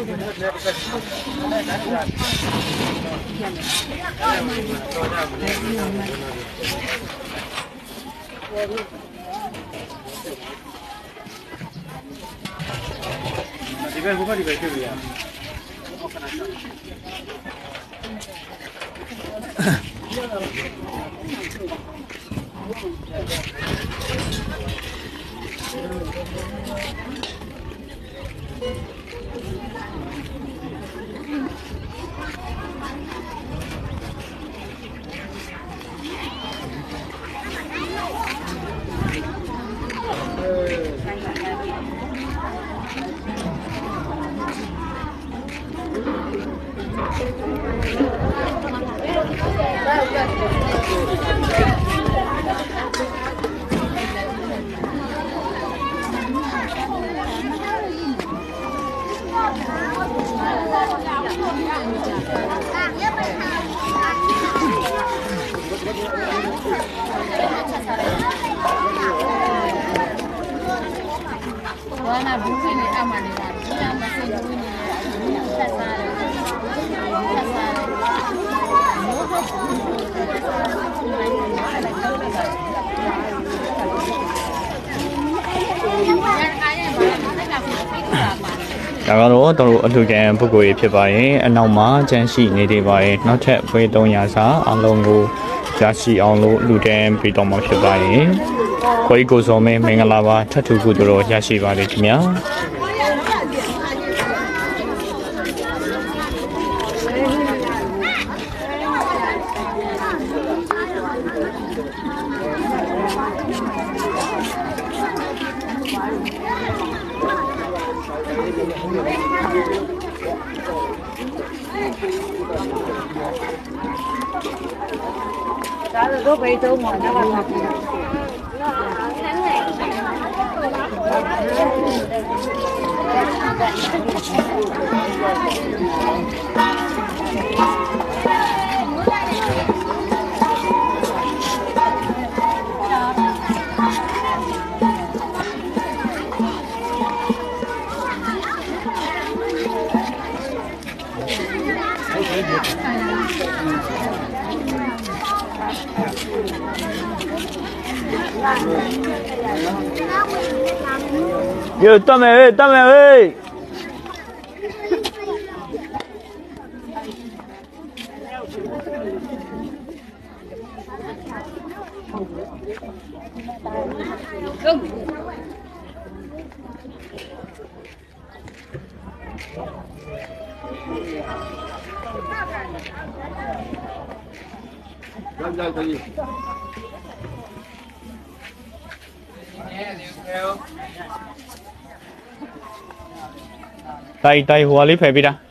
[SPEAKER 5] Ibu bukan di bawah dia.
[SPEAKER 7] Wana bukan ni aman ni lah. Kita masih bukan ni. Kita salah. Kita salah.
[SPEAKER 1] Kalau orang tu kan pukul berapa? Enam macam si ni dia baik. Nak cek berita nyasa, alongo jasi alongo ludan berita macam berapa? Kau ikut sama mengalami satu kudu jasi balik ni.
[SPEAKER 7] Kalau tu berita mana nak?
[SPEAKER 1] Yo, tome, tome. Tai hùa lý phải biết à?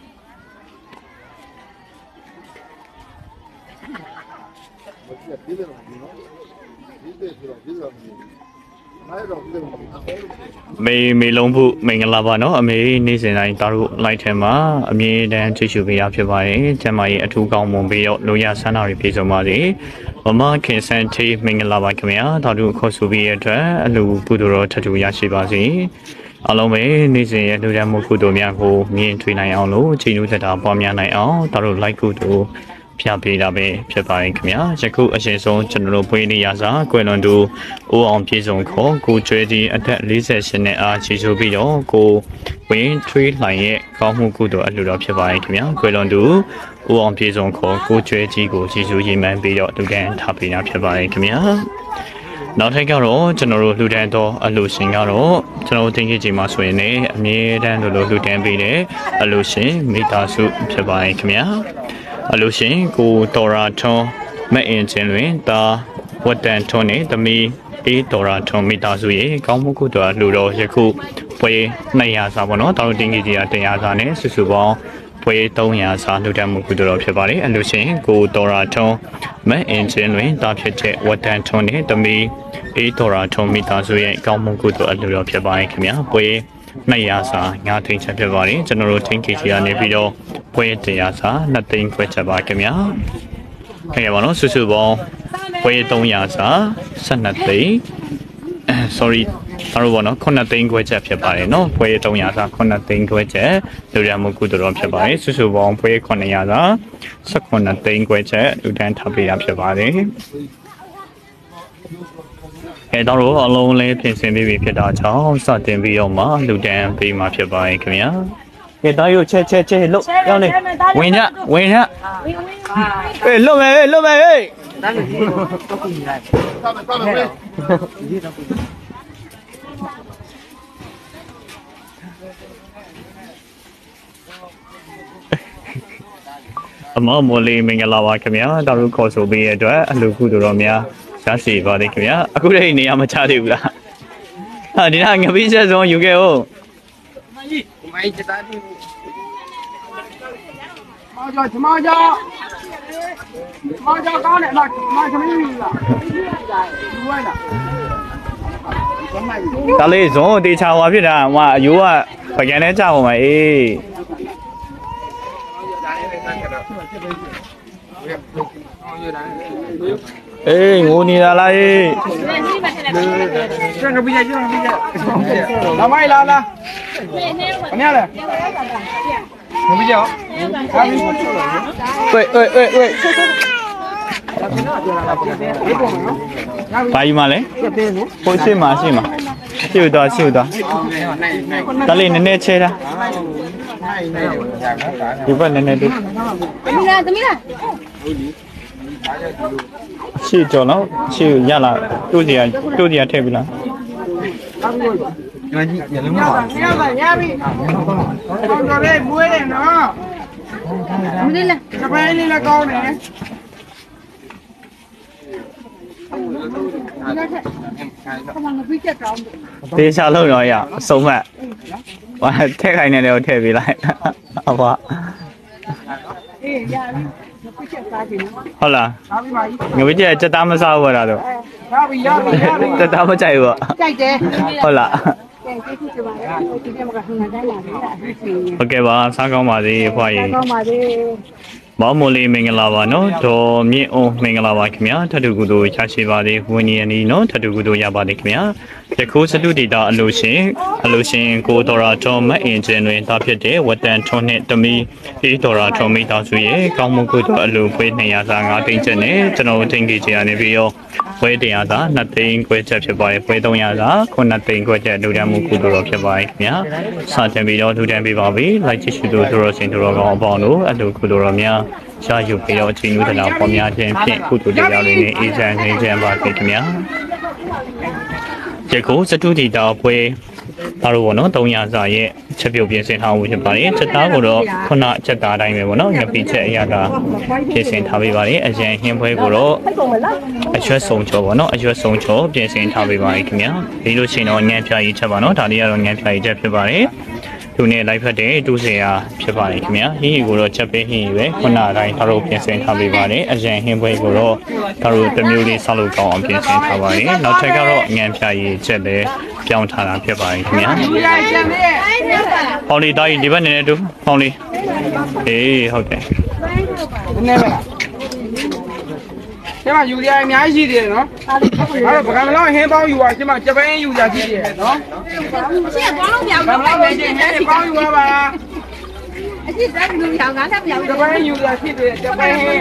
[SPEAKER 1] Mày lông phụ mình là bà nó mày ní giờ này tao lại thêm mà mày đang chơi chủ bị áp chế bài cho mày ở thu công mong bị lôi ra sáng nào thì xong mà đi mà khi sang thì mình là bà cái mày tao đủ khó xử bị ở lũ phụ đồ thật chủ giá trị bà gì alo mấy ní giờ tôi đang một phụ đồ miệng của miền thủy này alo lũ chỉ nuôi thật bao miệng này áo tao đủ lại phụ đồ phía bên đó về phía bên cái mía, chắc cũng ở trên sông chân lô bơi đi ra, quay lần đầu, ô ông phía sông khó, cô chơi đi ở đây lý giải sinh này chỉ số bây giờ cô bơi truy lại cao một cú độ ở lúa phía bên cái mía, quay lần đầu, ô ông phía sông khó, cô chơi đi cô chỉ số gì mà bây giờ tôi đang tháp bên phía bên cái mía. Nói thấy cái đó, chân lô lúa đen đó, ở lúa sinh cái đó, chân lô tiếng gì mà suy này, mía đen đó lúa đen bên đấy, ở lúa sinh, mấy ta số phía bên cái mía. Alo xin cô tora cho mấy anh chị luyện ta vật đàn cho này ta mi ý tora cho mi ta suy có một cô tora lừa rồi sẽ cô về này nhà sao mà nó tao định gì à tiền nhà sao này sự bao về tao nhà sao lừa đàn một cô tora phải vậy alo xin cô tora cho mấy anh chị luyện ta phải chạy vật đàn cho này ta mi ý tora cho mi ta suy có một cô tora lừa rồi phải vậy cái nhá về này nhà sao nhà thiên sẽ phải vậy cho nó thiên kỳ thì anh video quay thì sao là tiền quay trả bài cái nhá. Hay là nó sưu bao
[SPEAKER 6] ပွဲ300စာ12သိန်း sorry ဒါတော့ဗောနော်9သိန်းခွဲချက်ဖြစ်ပါတယ်နော်ပွဲ300စာ9သိန်းခွဲချက်လူရမှုကုသိုလ်တော်ဖြစ်ပါတယ်စုစုပေါင်းပွဲ900စာ18သိန်းခွဲချက်လူတန်းထပ်ပေးတာဖြစ်ပါတယ်တော့အလုံးလေးပြင်ဆင်ပြီးဖြစ်တာကြောင့်စတင်ပြီးတော့မှလူတန်းပေးမှာဖြစ်ပါတယ်ခင်ဗျာကဲတော့ရုပ်ချက်လို့ရောက်နေဝင်ညလွတ်မယ်ဟေးအမော်လေးမင်္ဂလာပါခင်ဗျာတော်တို့ခေါ်ဆိုပေးရတဲ့အတွက်အလူကုသိုလ်တော်များရရှိပါသေးခင်ဗျာအခုတည်းနေရာမချသေးဘူးလားဟာဒီကငပိချက်ဆုံးယူခဲ့ဟုတ်
[SPEAKER 3] မိုင်းချက်သားဒီမောင်ကျော်ကောင်းတယ်နော်မောင်သမီးလားဒီဝိုင်းလား
[SPEAKER 6] ဒါလေးဇွန်တေချာဟွာဖြစ်တာဟွာအယိုးကပကံနဲ့ကြောက်ပါအေးအေးငိုနေတာလားအေး
[SPEAKER 3] ကျွန်းကပြီးကြလာမိုင်းလာအများလားငပြီးကြောဟာပြီး
[SPEAKER 6] ဘာယူမလဲပိုးရှိမှာရှိဦးတော့ဒါလေးနည်းနည်းချဲတာဒီဘက်နည်းနည်းတူ
[SPEAKER 7] သမီးလား
[SPEAKER 6] ရှိကြော်နော်ရှိရလာတို့စီကထည့်ပြီလား
[SPEAKER 3] ရလုံးပါရပြီတော်လေးမွေးတယ်နော်
[SPEAKER 7] မလေးလား
[SPEAKER 3] စပိုင်းလေးလည်းကောင်းတယ်
[SPEAKER 6] တေချာလုံးတော့ရအစုံမဲ့ဘာထည့်ခိုင်းနေတယ်ကိုထည့်ပေးလိုက်ဟုတ်ပါ
[SPEAKER 3] အေးရပြီ
[SPEAKER 6] ဟုတ်လားငပိချက်ချက်သားမစားဘူးလားတော့
[SPEAKER 3] ရပြီ
[SPEAKER 6] ချက်သားမကြိုက်ဘူး
[SPEAKER 3] ကြိုက်တယ်
[SPEAKER 6] ဟုတ်လားဟုတ်ကဲ့ပါစားကောင်းပါစေဖွားကြီး
[SPEAKER 3] ကောင်းပါစေ
[SPEAKER 6] မောင်မိုလေးမင်္ဂလာပါနော်ဒေါ်မြင့်အောင်မင်္ဂလာပါခင်ဗျာထထကုသိုလ်ရရှိပါသေးဝင်းရနီနော်ထထကုသိုလ်ရပါသေးခင်ဗျာယခုစတုဒေတာအလို့ရှင်ကိုတော်ရာတော်မအင်ဂျင်တွင်တာဖြစ်တဲ့ဝတ္တန်ထွန်းနှင့်တမီအေးတော်ရာတော်မိသားစုရဲ့ကောင်းမှုကုသိုလ်အလို့ပွဲ200စာ5သိန်းချက်နဲ့ကျွန်တော်တင်ကြရနေပြီးတော့ပွဲ100စာ2သိန်းခွဲချက်ဖြစ်ပါတယ်ပွဲ300စာ9သိန်းခွဲချက်လူတန်းမှုကုသိုလ်တော်ဖြစ်ပါတယ်ခင်ဗျာစတင်ပြီးတော့လူတန်းပေးပါပြီလိုက်ကြည့်ရှုသူတော်စင်တော်ကောင်းအပေါင်းတို့အလို့ကုသိုလ်တော်များရှားယူပြီးတော့အချိန်ဥဒနာပေါ်များခြင်းဖြင့်ကုသိုလ်တရားတွေနဲ့အေးချမ်းနေကြပါစေခင်ဗျာယခုစတုတီတာပွဲဒါလိုပေါ့နော်300စာရဲ့ချက်ပြုတ်ပြင်ဆင်ထားမှုဖြစ်ပါတယ်ချက်သားကိုတော့ခုနချက်သားအတိုင်းပဲပေါ့နော်ငပိချက်အရာကပြင်ဆင်ထားပေးပါတယ်အရင်ဟင်းပွဲကိုတော့အရွက်စုံချောပေါ့နော်အရွက်စုံချောပြင်ဆင်ထားပေးပါတယ်ခင်ဗျာပြီးလို့ရှိရင်တော့ငန်းဖြာကြီးချက်ပါနော်ဒါလေးကတော့ငန်းဖြာကြီးချက်ဖြစ်ပါတယ်သူနဲ့လိုက်ဖက်တဲ့တူစရာဖြစ်ပါတယ်ခင်ဗျာဟင်းကိုတော့ချက်ပေးဟင်းပဲခုနအတိုင်းဒါတို့ပြင်ဆင်ထားပေးပါတယ်အရင်ဟင်းပွဲကိုတော့ဒါတို့တစ်မျိုးလေးဆောက်လုပ်ကောင်းအောင်ပြင်ဆင်ထားပါတယ်နောက်ထပ်ကတော့ငန်းဖြာကြီးချက်လည်းပြောင်းထားတာဖြစ်ပါတယ်ခင်ဗျာဟောင်းလေးတာကြီးဒီဘက်နေနေတူဟောင်းလေးအေးဟုတ်တယ်
[SPEAKER 3] နည်းပဲကျမယူရအများကြီးရှိသေးတယ်နော်အဲ့တော့ဗကံမလောက်ဟင်းပေါင်းယူပါကျမကြပိုင်းယူရရှိသေးတယ်နော်
[SPEAKER 7] ရှင်းဘောလုံးပြောင်း
[SPEAKER 3] ဗကံမလောက်နေချင်းဟင်းပေါင်းယူပါပါ
[SPEAKER 7] အစ်စက်လူပြောင်းငါတက်ပြောင်း
[SPEAKER 3] ကြပိုင်းယူရရှိသေးတယ်ကြပိုင်းဟင်း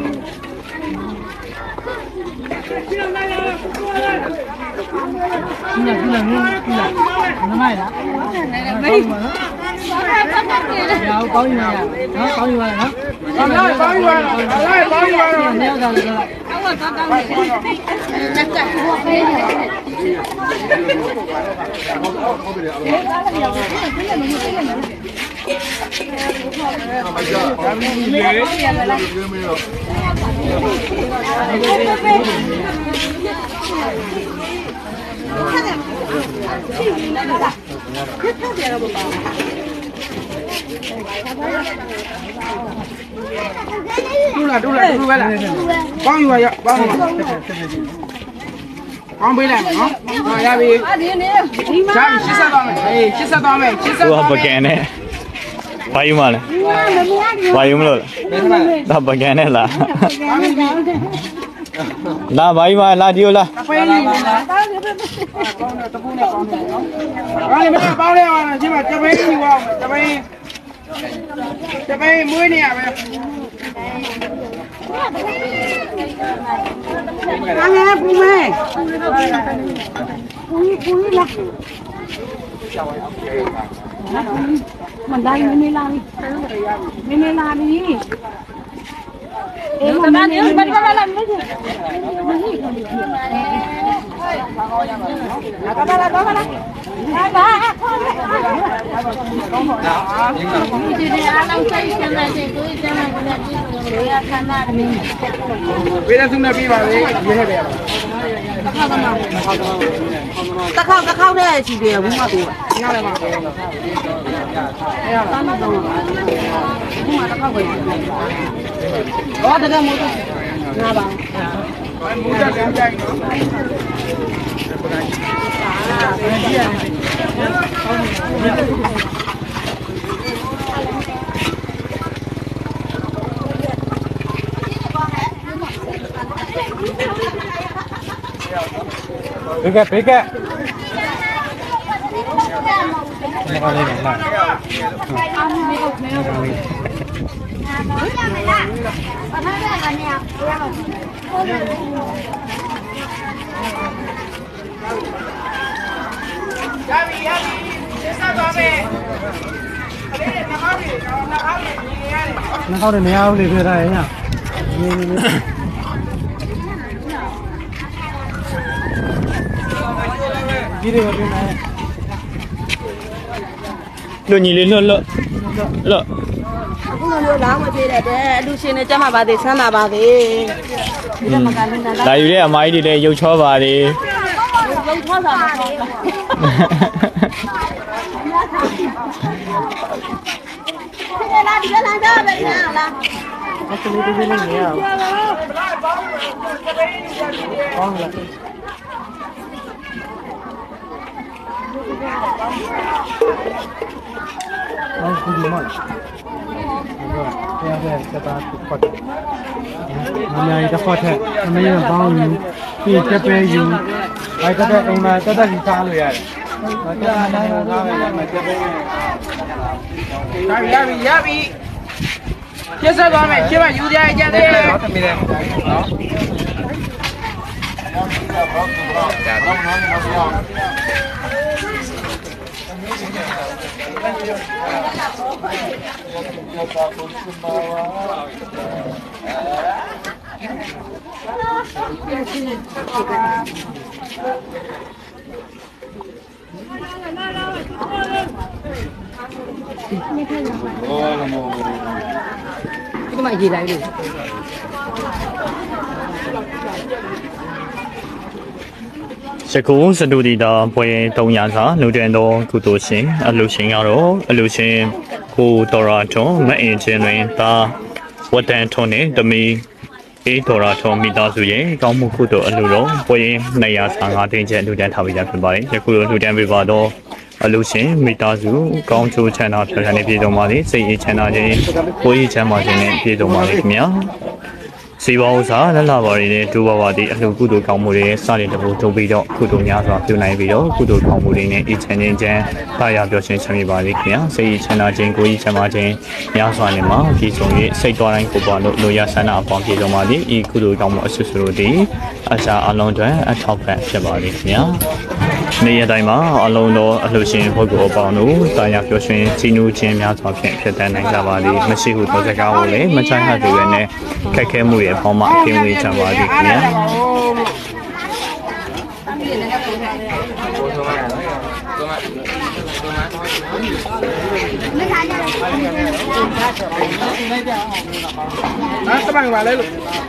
[SPEAKER 4] ညကလည်းနမိုင်းလား
[SPEAKER 7] မေး
[SPEAKER 4] ရောကောင်းယူရနော်ကောင်းယူရနော်
[SPEAKER 3] ကောင်းယူရ
[SPEAKER 4] ညကလည်း
[SPEAKER 7] အောက်ကကောင်းတယ်တက်တက်ဟိုပေးတယ်
[SPEAKER 3] တူလာပဲလားကောင်းယူရကောင်းပါကောင်းပေးလိုက်နော်ရပြီ
[SPEAKER 7] ဒီနေ့ဒီမှာ
[SPEAKER 3] 80သွားမယ်အေး80သွားမယ်80
[SPEAKER 6] သွားပကံနဲ့ဘာယူမလဲဘာယူမလို့လားဒါပကံနဲ့လား
[SPEAKER 1] လာဘာကြီးမလာဒီလာ
[SPEAKER 3] တပိန်းကြီးလားပေါင်းတယ်တပူနဲ့ပေါင်းတယ်နော်ဘာလဲမင်းပေါင်းလဲပါလားဒီမှာတပိန်းကြီးဝေါတပိန်းမွေးနေရပဲအားရပူမဲပူလာမလာမနေလာမနေလာပြီအေးမနေဘာဘာလာမနေဘာလာဘာလာဘာဒီဒီအားလုံးဆိုင်စမ်းတဲ့ကိုကျမ်းမှာလည်းဒီလိုရခန္ဓာမင်းဝေဒစုနဲ့ပြီးပါလေရေးခဲ့တယ်တခေါက်တဲ့အချိန်တည်းဘူးမတူဘူးနားလည်းမအဲ့ရတာမတော့ဘူးမတခေါက်ပဲတော့တကယ်မို့နားပါမိုးတက်ကြမ်းကြိုက်ဘေကမလေးနဲ့လာရပြီဆက်သွားမယ်အဲ့ဒီနှာခေါင်းကြီးနှာခေါင်းကြီးနေရတယ်နှာခေါင်းတွေနေအောင်လေပြထားရညာဒီလိုပြင်နေ
[SPEAKER 1] လွတ်ညီလေးလွတ်အခုလို
[SPEAKER 2] မျိုးလောင်းမပြေးတဲ့အလူရှင်နဲ့ကျမပါသေးဆန်းလာပါသေးဒီကမကလည်းနား
[SPEAKER 1] လာယူတဲ့အမကြီးတွေလည်းရုပ်ချောပါလေ
[SPEAKER 2] လုံးထောတာမဟုတ်ဘူးဒီလားဒီကလာတော့ပဲလား
[SPEAKER 3] အဲ့ဒါလေးလေးနေရအောင်ပေါင်းလာအော်ဒီမှာတရားစတာဖတ်မများရဖတ်တဲ့မင်းပေါင်းယူပြီးတက်ပဲယူအဲ့တက်အိမ်မှာတက်တက်ကြီးစားလို့ရတယ်။တက်တာနိုင်တော့ပဲမတက်ပဲရပြီကျက်ဆက်သွားမယ်ရှင်းမယူကြကြတယ်ဟုတ်တယ်မင်းနော်ဒီမှာရေးလိုက်လို့
[SPEAKER 1] ယခုစတူဒီတာပွဲ300စာလူတင်သောကုသိုလ်ရှင်အလူရှင်ကတော့အလူရှင်ကိုတော်ရာထွန်းမအင်ချင်းတွင်သာဝတ္တန်ထွန်းနှင့်တမီအေးတော်ရာထွန်းမိသားစုရဲ့ကောင်းမှုကုသိုလ်အလူတော်ပွဲ205သိန်းကျပ်လူတန်းထားပေးကြဖြစ်ပါတယ်ယခုလူတန်းပေးပါတော့အလူရှင်မိသားစုကောင်းချိုးချမ်းသာဖြော်ဖြော်နေပြည်တော်မှာလေစိတ်အေးချမ်းသာခြင်းကိုယ်အေးချမ်းသာခြင်းနဲ့ပြည်တော်မှာလေခင်ဗျာစီပါဥစားလလပါရည်နဲ့ဒူပါပါတီအလှကုသိုလ်ကောင်းမှုတွေစတင်တပူထုတ်ပြီးတော့ကုသိုလ်များစွာပြုနိုင်ပြီးတော့ကုသိုလ်ကောင်းမှုတွေနဲ့အေးချမ်းခြင်းချမ်းတာယာပျော်ရွှင်ချမ်းမြေပါလိမ့်ခင်ဗျာစိတ်အေးချမ်းသာခြင်းကိုယ်အေးချမ်းသာခြင်းများစွာနဲ့မှာပြည်စုံ၍စိတ်တော်တိုင်းကိုပါလို့လိုရဆန္ဒအပေါင်းပြည်စုံပါလိမ့်ဤကုသိုလ်ကောင်းမှုအဆွဆွတို့ဒီအစာအလုံးတွင်အထောက်ပံ့ဖြစ်ပါလိမ့်ခင်ဗျာနေရတိုင်းမှာအလုံးတော်အလှရှင်ပုဂ္ဂိုလ်အပေါင်းတို့တာယာပျော်ရွှင်ကြီးနူးခြင်းများစွာဖြင့်ဖြစ်တတ်နိုင်ကြပါလိမ့်မရှိဟုသောစကားကိုလည်းမချိုင်းဟတ်တွေနဲ့ခက်ခဲမှုတွေအပေါင်းမှခင်ဝေးကြပါလိမ့်ခင်ဗျာ
[SPEAKER 3] တမန်ပါလေလို့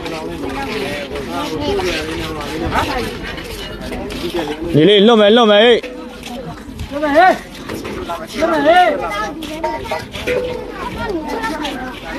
[SPEAKER 1] ဒီလေးလွတ်မယ်ဟေး
[SPEAKER 3] လွတ်မယ်ဟေး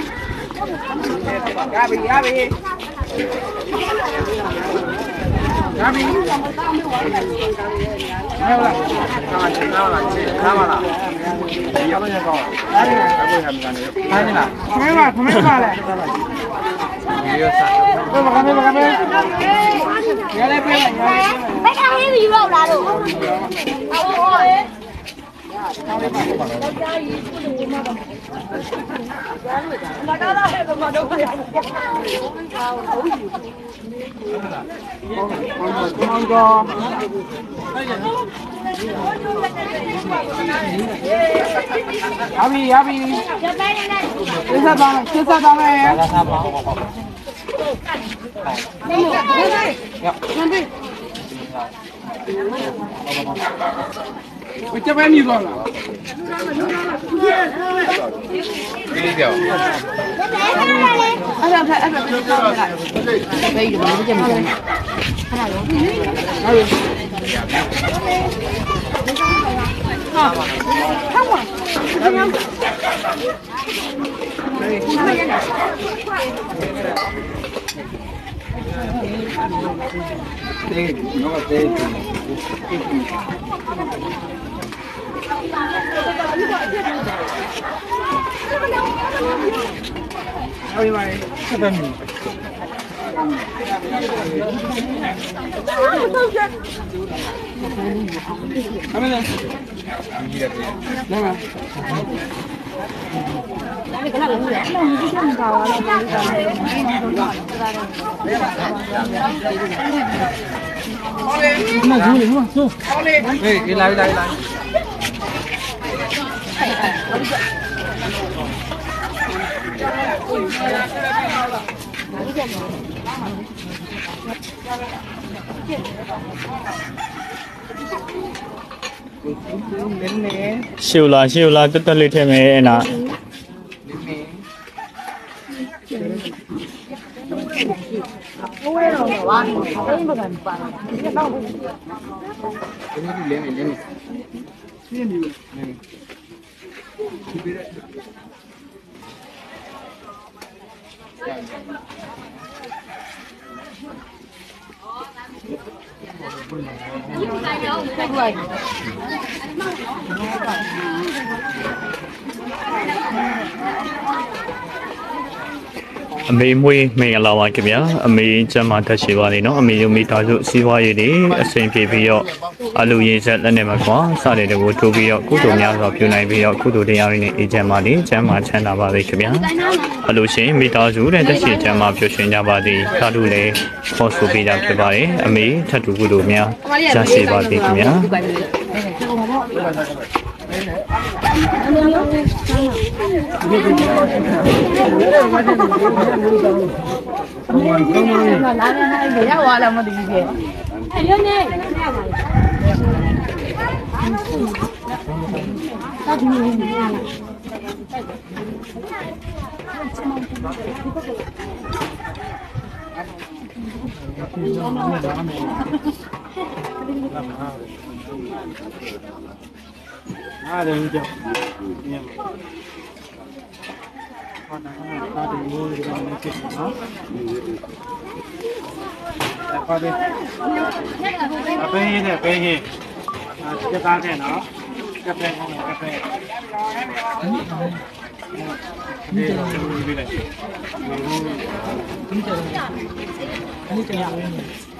[SPEAKER 3] ရပြီ
[SPEAKER 5] 我这边你多了。第一条。
[SPEAKER 1] 修啦修啦，这里天没那。အမေမွေးမင်္ဂလာပါခင်ဗျာအမေကျမ်းမာတက်ရှိပါလိမ့်နော်အမေယုံမိသားစုစီးပွားရေးတွေအဆင်ပြေပြီးတော့အလူရည်ဆက်လက်နဲ့မှာကွာစတဲ့တကူထိုးပြီးတော့ကုသိုလ်များစွာပြုနိုင်ပြီးတော့ကုသိုလ်တရားတွေနဲ့အေးချမ်းပါလိမ့်ကျမ်းမာချမ်းသာပါလိမ့်ခင်ဗျာအလူရှင်မိသားစုတဲ့တက်ရှိကျမ်းမာပျော်ရွှင်ကြပါသည်သာဓုလည်းခေါ်ဆိုပေးကြဖြစ်ပါတယ်အမေထပ်တူကုသိုလ်များရရှိပါသည်ခင်ဗျာ
[SPEAKER 4] အားလုံးကြောင့်ညံ့ပါနာတာဒီလိုလေးကနေဖြစ်နော်ပါတယ်အပေးရတဲ့ပေးရင်စက်သားတဲ့နော်ကဖဲဟောင်းကဖဲဒီလိုလေးလိုက်ဒီတရားဝင်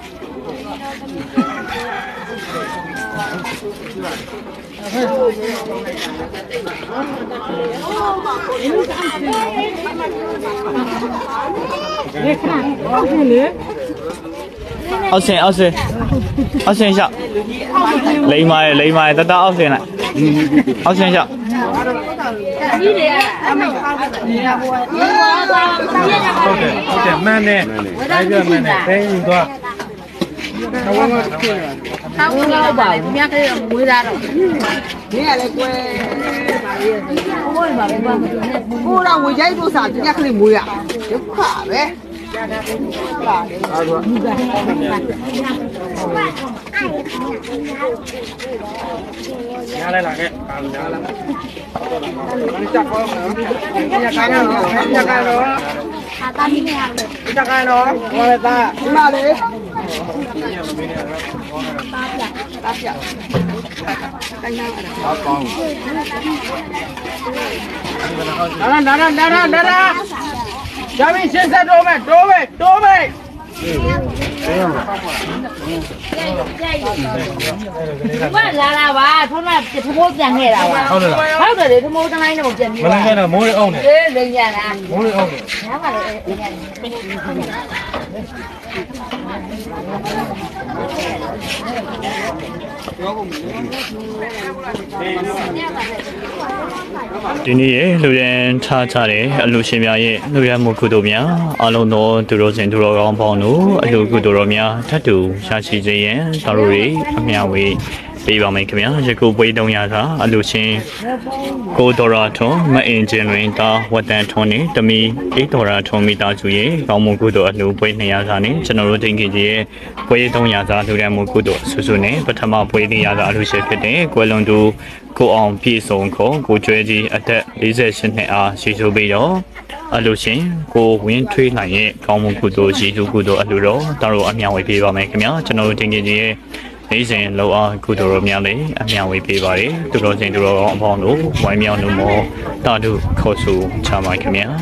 [SPEAKER 1] အောက်ဆင်အောက်ဆင်အောက်ဆင်ရှောက်လိမ္မာရဲ့လိမ္မာရဲ့တတအောက်ဆင်လိုက်အောက်ဆင်ရှောက်
[SPEAKER 4] ဟုတ်တယ်မှန်တယ်အဲ့ပြမှန်တယ်သိယူသွား
[SPEAKER 3] 他不要吧，我们家可以回来了。你也来过？我嘛没关系，不然我家多少，人家可以没呀，就怕呗。
[SPEAKER 4] 拿来哪个？拿来。你加高了，你加开了，你加开了。你加开了，我来打，你哪里？
[SPEAKER 3] Dạ mình xin ra đố mày. Quá là bà, thôi mà thua mua tiền nghe nào à? Không được để thua mua trong này nó một tiền đi.
[SPEAKER 4] Mà là mua được ông này.
[SPEAKER 3] Đừng nhà nè.
[SPEAKER 4] Mua được ông này.
[SPEAKER 3] Nó mà để nhà.
[SPEAKER 6] Đi nè, lưu đen cha đấy, lưu xem vậy, lưu đen một cụ đồ mía, alo nó từ rồi sen từ rồi ông bảo nó, lưu cụ đồ mía, thắt đủ, xa xí gì vậy, tao rồi, mía vậy, bây giờ mình cái mía, chỉ có bây đông nhà ra, lưu xem, cô đồ ra thôi, mà anh trên người ta, vật đen thôi nè, tụi mình, ít đồ ra thôi mình ta chú ý, còn một cụ đồ lưu bây nhà ra nè, cho nó rồi tính cái gì, bây đông nhà ra lưu đen một cụ đồ, số nè, bắt thầm mà bây nhà ra lưu xem cái này, quay lần đầu cô ông phía sau cô chơi gì ở đây lý giải sinh hệ sử dụng bây giờ ở lúc xin cô muốn thuê lại có một cụ đồ sử dụng cụ đồ ở lúc đó tao rồi anh nhau với phía mẹ cái nhớ cho nó tiếng gì lý giải lâu cụ đồ rồi nhau đấy anh nhau với phía đấy từ đó xin từ đó ông bảo nó ngoài nhau nó mò tao được khâu số cho mẹ cái nhớ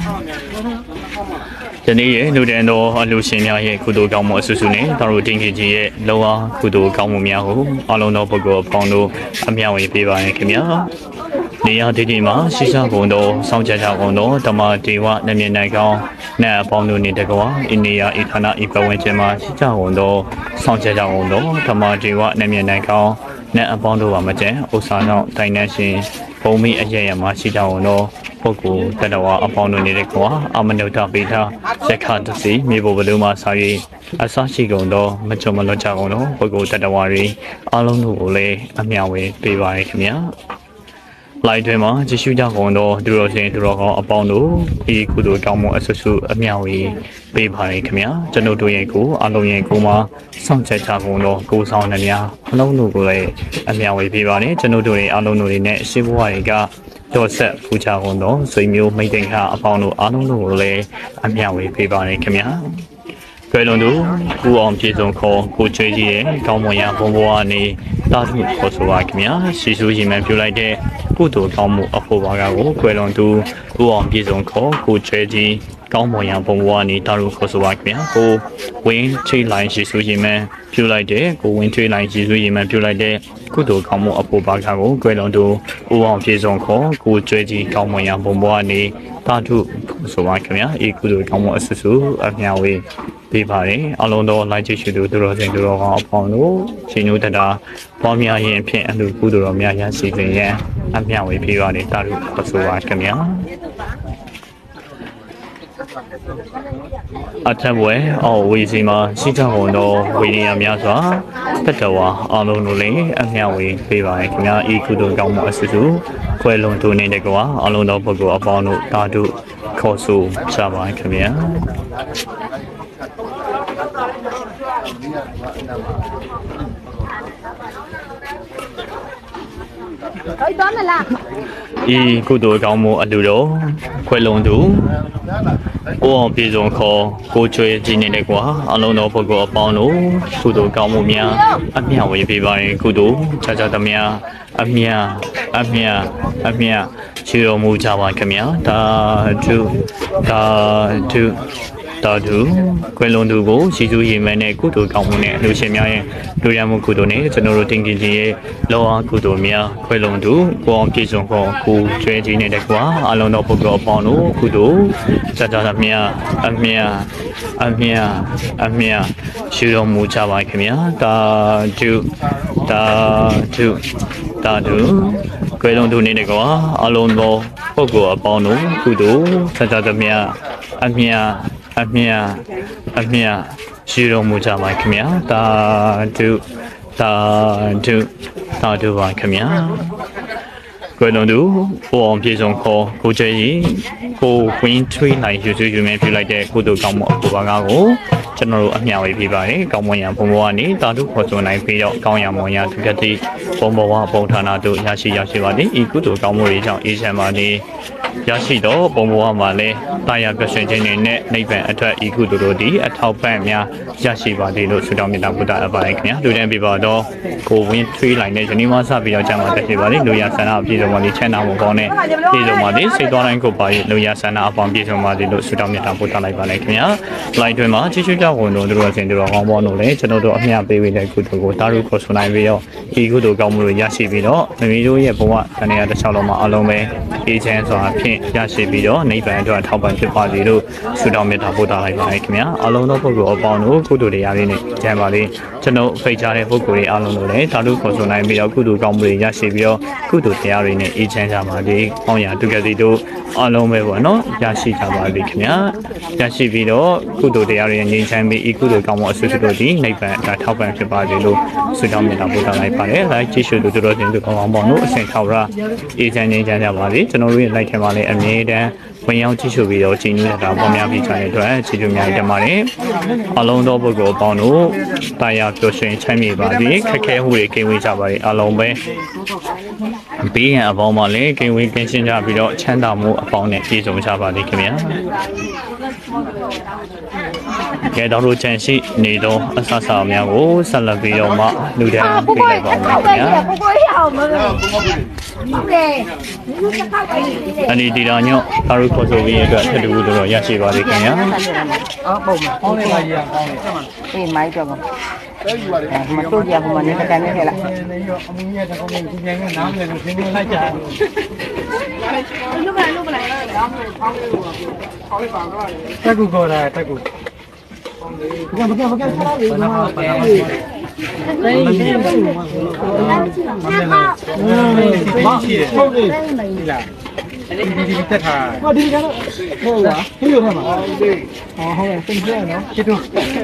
[SPEAKER 6] cho nên lúc đấy đó lúc xin nhau thì cụ đồ cao một số số này tao rồi tiếng gì lâu cụ đồ cao một nhau ở lâu nó bao gồm bảo nó anh nhau với phía cái nhớ你要弟弟嘛，西山公路、上家家公路，他妈地话那边那个，那帮助你这个话，你要一他那100块钱嘛，西山公路、上家家公路，他妈地话那边那个，那帮助我们这，我上到台南市，后面一些嘛西山公路，不过这个话帮助你这个话，我们都特别他，这看的是没不路嘛，所以上西公路，没做么路家公路，不过这个话哩，阿龙路嘞，阿苗为被外怎么样？来对嘛，只需要讲到多少钱多少个阿帮奴，伊古都讲么说说阿苗为被派怎么样？真都多人股，阿龙人股嘛，上在查讲到股上那样，阿龙奴过来阿苗为被派呢，真都多人阿龙奴的呢，师傅话一个。多些副驾讲到，水苗没定下阿帮奴阿龙奴过来阿苗为被派呢，怎么样？cái lần đó, cô ông chỉ dùng khó, cô chơi gì, cao một nhà phong bố này, ta thu có số vài cái nhá, sử dụng gì mà biểu lại để, cô tổ cao một ở phố vài cái cái lần đó, cô ông chỉ dùng khó, cô chơi gì, cao một nhà phong bố này, ta thu có số vài cái nhá, cô quên chơi lại sử dụng gì mà biểu lại để, cô quên chơi lại sử dụng gì mà biểu lại để, cô tổ cao một ở phố vài cái lần đó, cô ông chỉ dùng khó, cô chơi gì, cao một nhà phong bố này, ta thu có số vài cái nhá, ý cô tổ cao một sử dụng ở nhà về bị phá ở lâu đó lại chỉ sử dụng đồ dùng đồ họ phong nó chỉ nuôi thật là bao nhiêu hiện phiền ăn được cụ đồ nhiều nhà sĩ về nhà ăn nhau với bị phá đấy ta được có số vài cái nhá ở trong buổi ở vị trí mà sinh hoạt hoạt động vì nhà nhà xóa tất cả ở lâu nó lấy ăn nhau với bị phá cái nhá ý cụ đồ cao một sử dụng quay lông tu nên để quá ở lâu đó bao gồm bao nhiêu ta được có số sao vài cái nhá y cô tôi cao một ở đó quay lông đủ ô bây giờ khó cô chơi gì này quá anh lâu nó bao gồm bao nhiêu cô tôi cao một nhà anh nhà với bị vậy cô tôi cha cha tâm nhà anh nhà chưa mua cha vào cái nhà ta ta thu quay lông thu gỗ sử dụng gì mà này cụ tổ cao một này lưu xem nhau lưu ra một cụ tổ này cho nó rồi tính cái gì lâu cụ tổ mía quay lông thu qua cái giống của cụ chơi gì này đẹp quá anh lâu nó bao gồm bao nhiêu cụ tổ cha cha làm mía sử dụng mua cha vào cái mía ta thu quay lông thu này đẹp quá anh lâu nó bao gồm bao nhiêu cụ tổ cha cha làm mía anh mía sử dụng mua cha vào cái mía ta thu vào cái mía
[SPEAKER 1] ကွယ်လွန်သူကိုအောင်ပြေဆုံးခေါ်ကိုကျဲကြီးကိုဝင်းထွေးနိုင်ရွှေရွှေမြဲပြလိုက်တဲ့ကုသိုလ်ကောင်းမှုအကူပါကားကိုကျွန်တော်တို့အမျှဝေပေးပါတယ်။ကောင်းမွန်ရာဘုံဘဝကနေတာတုခေါ်ဆိုနိုင်ပြီးတော့ကောင်းရာမွန်ရာသူကတိဘုံဘဝဘုံဌာနတို့ရရှိပါသည်။ဤကုသိုလ်ကောင်းမှုတွေကြောင့်အေးချမ်းပါသည်။ရရှိတော့ဘုံဘဝမှာလည်းတာယာပျော်ရွှင်ခြင်းတွေနဲ့နိဗ္ဗာန်အတွက်ဤကုသိုလ်တို့သည်အထောက်ပံ့များရရှိပါသည်လို့ဆုတောင်းမေတ္တာပို့တာအပ်ပါတယ်ခင်ဗျာ။လူတိုင်းပြပါတော့ကိုဝင်းထွေးလိုက်တဲ့ယနေ့မှစပြီးတော့ကျမ်းမာတက်ဖြစ်ပါသည်။လူရဆန္ဒအပြည့်စုံပါသည်ချမ်းသာမှုကောင်းတဲ့ပြည့်စုံပါသည်စိတ်တော်တိုင်းကိုပါ၍လူရဆန္ဒအပေါင်းပြည့်စုံပါသည်လို့ဆုတောင်းမေတ္တာပို့တာလိုက်ပါလေခင်ဗျာ။ live တွင်မှာချီးကျူးကြဝန်တို့တို့အစဉ်တို့ကောင်းပေါင်းတို့လည်းကျွန်တော်တို့အမျှပေးပေးတဲ့ကုသိုလ်ကိုတာရုခေါ်ဆိုနိုင်ပြီးတော့ဒီကုသိုလ်ကောင်းမှုတွေရရှိပြီးတော့မိမိတို့ရဲ့ဘဝတဏှာတစ်လျှောက်လုံးမှာအလုံးပဲအေးချမ်းစွာဖြင့်ရရှိပြီးတော့နိဗ္ဗာန်အတွက်ထောက်ပံ့ဖြစ်ပါစေလို့ဆုတောင်းမေတ္တာပို့တာလိုက်ပါလေခင်ဗျာအလုံးသောပုဂ္ဂိုလ်အပေါင်းတို့ကုသိုလ်တရားလေးနဲ့ကြံပါလေကျွန်တော်ဖိတ်ကြားတဲ့ပုဂ္ဂိုလ်တွေအလုံးတို့လည်းတာရုခေါ်ဆိုနိုင်ပြီးတော့ကုသိုလ်ကောင်းမှုတွေရရှိပြီးတော့ကုသိုလ်တရားတွေနဲ့အေးချမ်းကြပါလေ။ကောင်းရာဒုက္ခတိတို့အလုံးပဲပေါ့နော်ရရှိကြပါလေခင်ဗျာရရှိပြီးတော့ကုသိုလ်တရားတွေငြိမ်းချမ်းပြီးဤကုသိုလ်ကောင်းမှုအဆွေတို့ဒီနိဗ္ဗာန်အတွက်ထောက်ပံ့ဖြစ်ပါစေလို့ဆုတောင်းမေတ္တာပို့တာလိုက်ပါတယ်။လိုက်ကြည့်ရှုသူတို့တင်သူကောင်းအောင်ပေါ့နော်အစဉ်ထောက်ရအေးချမ်းငြိမ်းချမ်းကြပါလေကျွန်တော်တို့ရဲ့လိုက်ထဲမှာလည်းအမြဲတမ်းဝင်ရောက်ကြည့်ရှုပြီးတော့ချိန်နေတာပေါ်များပြီးကြတဲ့အတွက်ခြေကျူးများတင်ပါတယ်အလုံးသောပုဂ္ဂိုလ်အပေါင်းတို့တာယာပျော်ရွှင်ချမ်းမြေပါစေခက်ခဲမှုတွေကင်းဝေးကြပါစေအလုံးပဲဘေးရန်အပေါင်းမှာလည်းကင်းဝေးကင်းရှင်းကြပြီးတော့ချမ်းသာမှုအပေါင်းနဲ့ပြည့်စုံကြပါစေခင်ဗျာကဲတော့တို့ချန်ရှိနေတော့အဆဆာများကိုဆက်လက်ပြီးတော့မှလူတန်းပေးလိုက်ပါမယ်ခင်ဗျာအနေဒီတော်ညော့သာရုခေါ်ဆိုပြီးအတွက်ထပ်တူတော့ရရှိပါလိမ့်ခင်ဗျာ
[SPEAKER 3] အော်ပုံမှာပေါင်းလေးပါကြီးအောင်ပေါင်းလေးအေးမိုက်တော့ပါမတို့ကြဘူးမနေကန်နေခဲ့လားနေရောအမင်းရဲ့တကောင်းကိုပြန်နေနားမယ်လို့ခင်းနေလိုက်ကြလူမလာနားမယ်ပေါင်းလေးကိုပေါင်းလေးပါတော့တက်ကူခေါ်တာတက်ကူမကထားလေးဘာလေးဟုတ်တယ်လားဒီတက်ထားဟောဒီကတော့ဟုတ်လားဟိုလိုထားမှာဟုတ်တယ်ဟောဟုတ်တယ်သင်ပြရနော်ချစ်တို့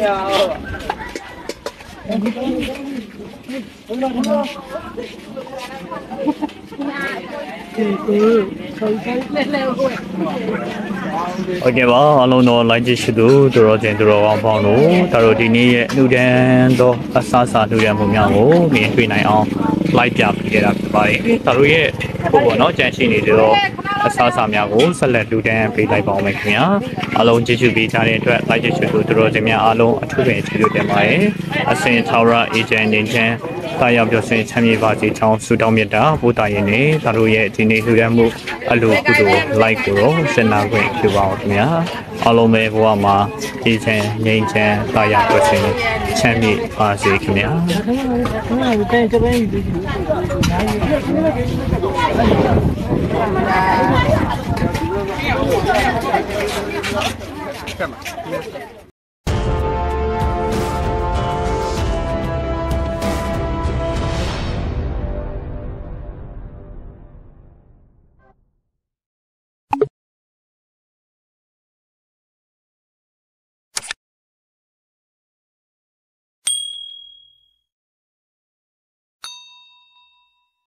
[SPEAKER 1] โอเคပါအလုံးတော်လိုက်ကြည့်ရှုသူတို့တင်တို့အောင်ပေါင်းလို့ဒါတို့ဒီနေ့ရဲ့နှုတ်တန်းသောအဆအဆနှုတ်ရမှုများကိုမြင်တွေ့နိုင်အောင်လိုက်ပြပေးကြတာဖြစ်ပါတယ်ဒါတို့ရဲ့ဟိုပေါ့နော်ကြံရှိနေတော့အဆအဆများကိုဆက်လက်နှုတ်တန်းပေးလိုက်ပါအောင်မယ်ခင်ဗျာအလုံးကြည့်ရှုပေးကြတဲ့အတွက်လိုက်ကြည့်ရှုသူတို့တင်များအလုံးအထူးပင်ကျေးဇူးတင်ပါတယ်အစင်ထာဝရအေဂျင့်နေခြင်းတာယာပြောစင်ချမ်းမြေပါစေချောင်းဆုတောင်းမြတ်တာဘုရားရင်နေဒါတို့ရဲ့ဒီနေ့လှူဒန်းမှုအလိုကုသိုလ်လိုက်ကိုတော့စင်နာခွင့်ပြုပါအောင်ခင်ဗျာအလုံးပဲဘဝမှာအေဂျင့်ငြိမ်းချမ်းတာယာပြောစင်ချမ်းမြေပါစေခင်ဗျာ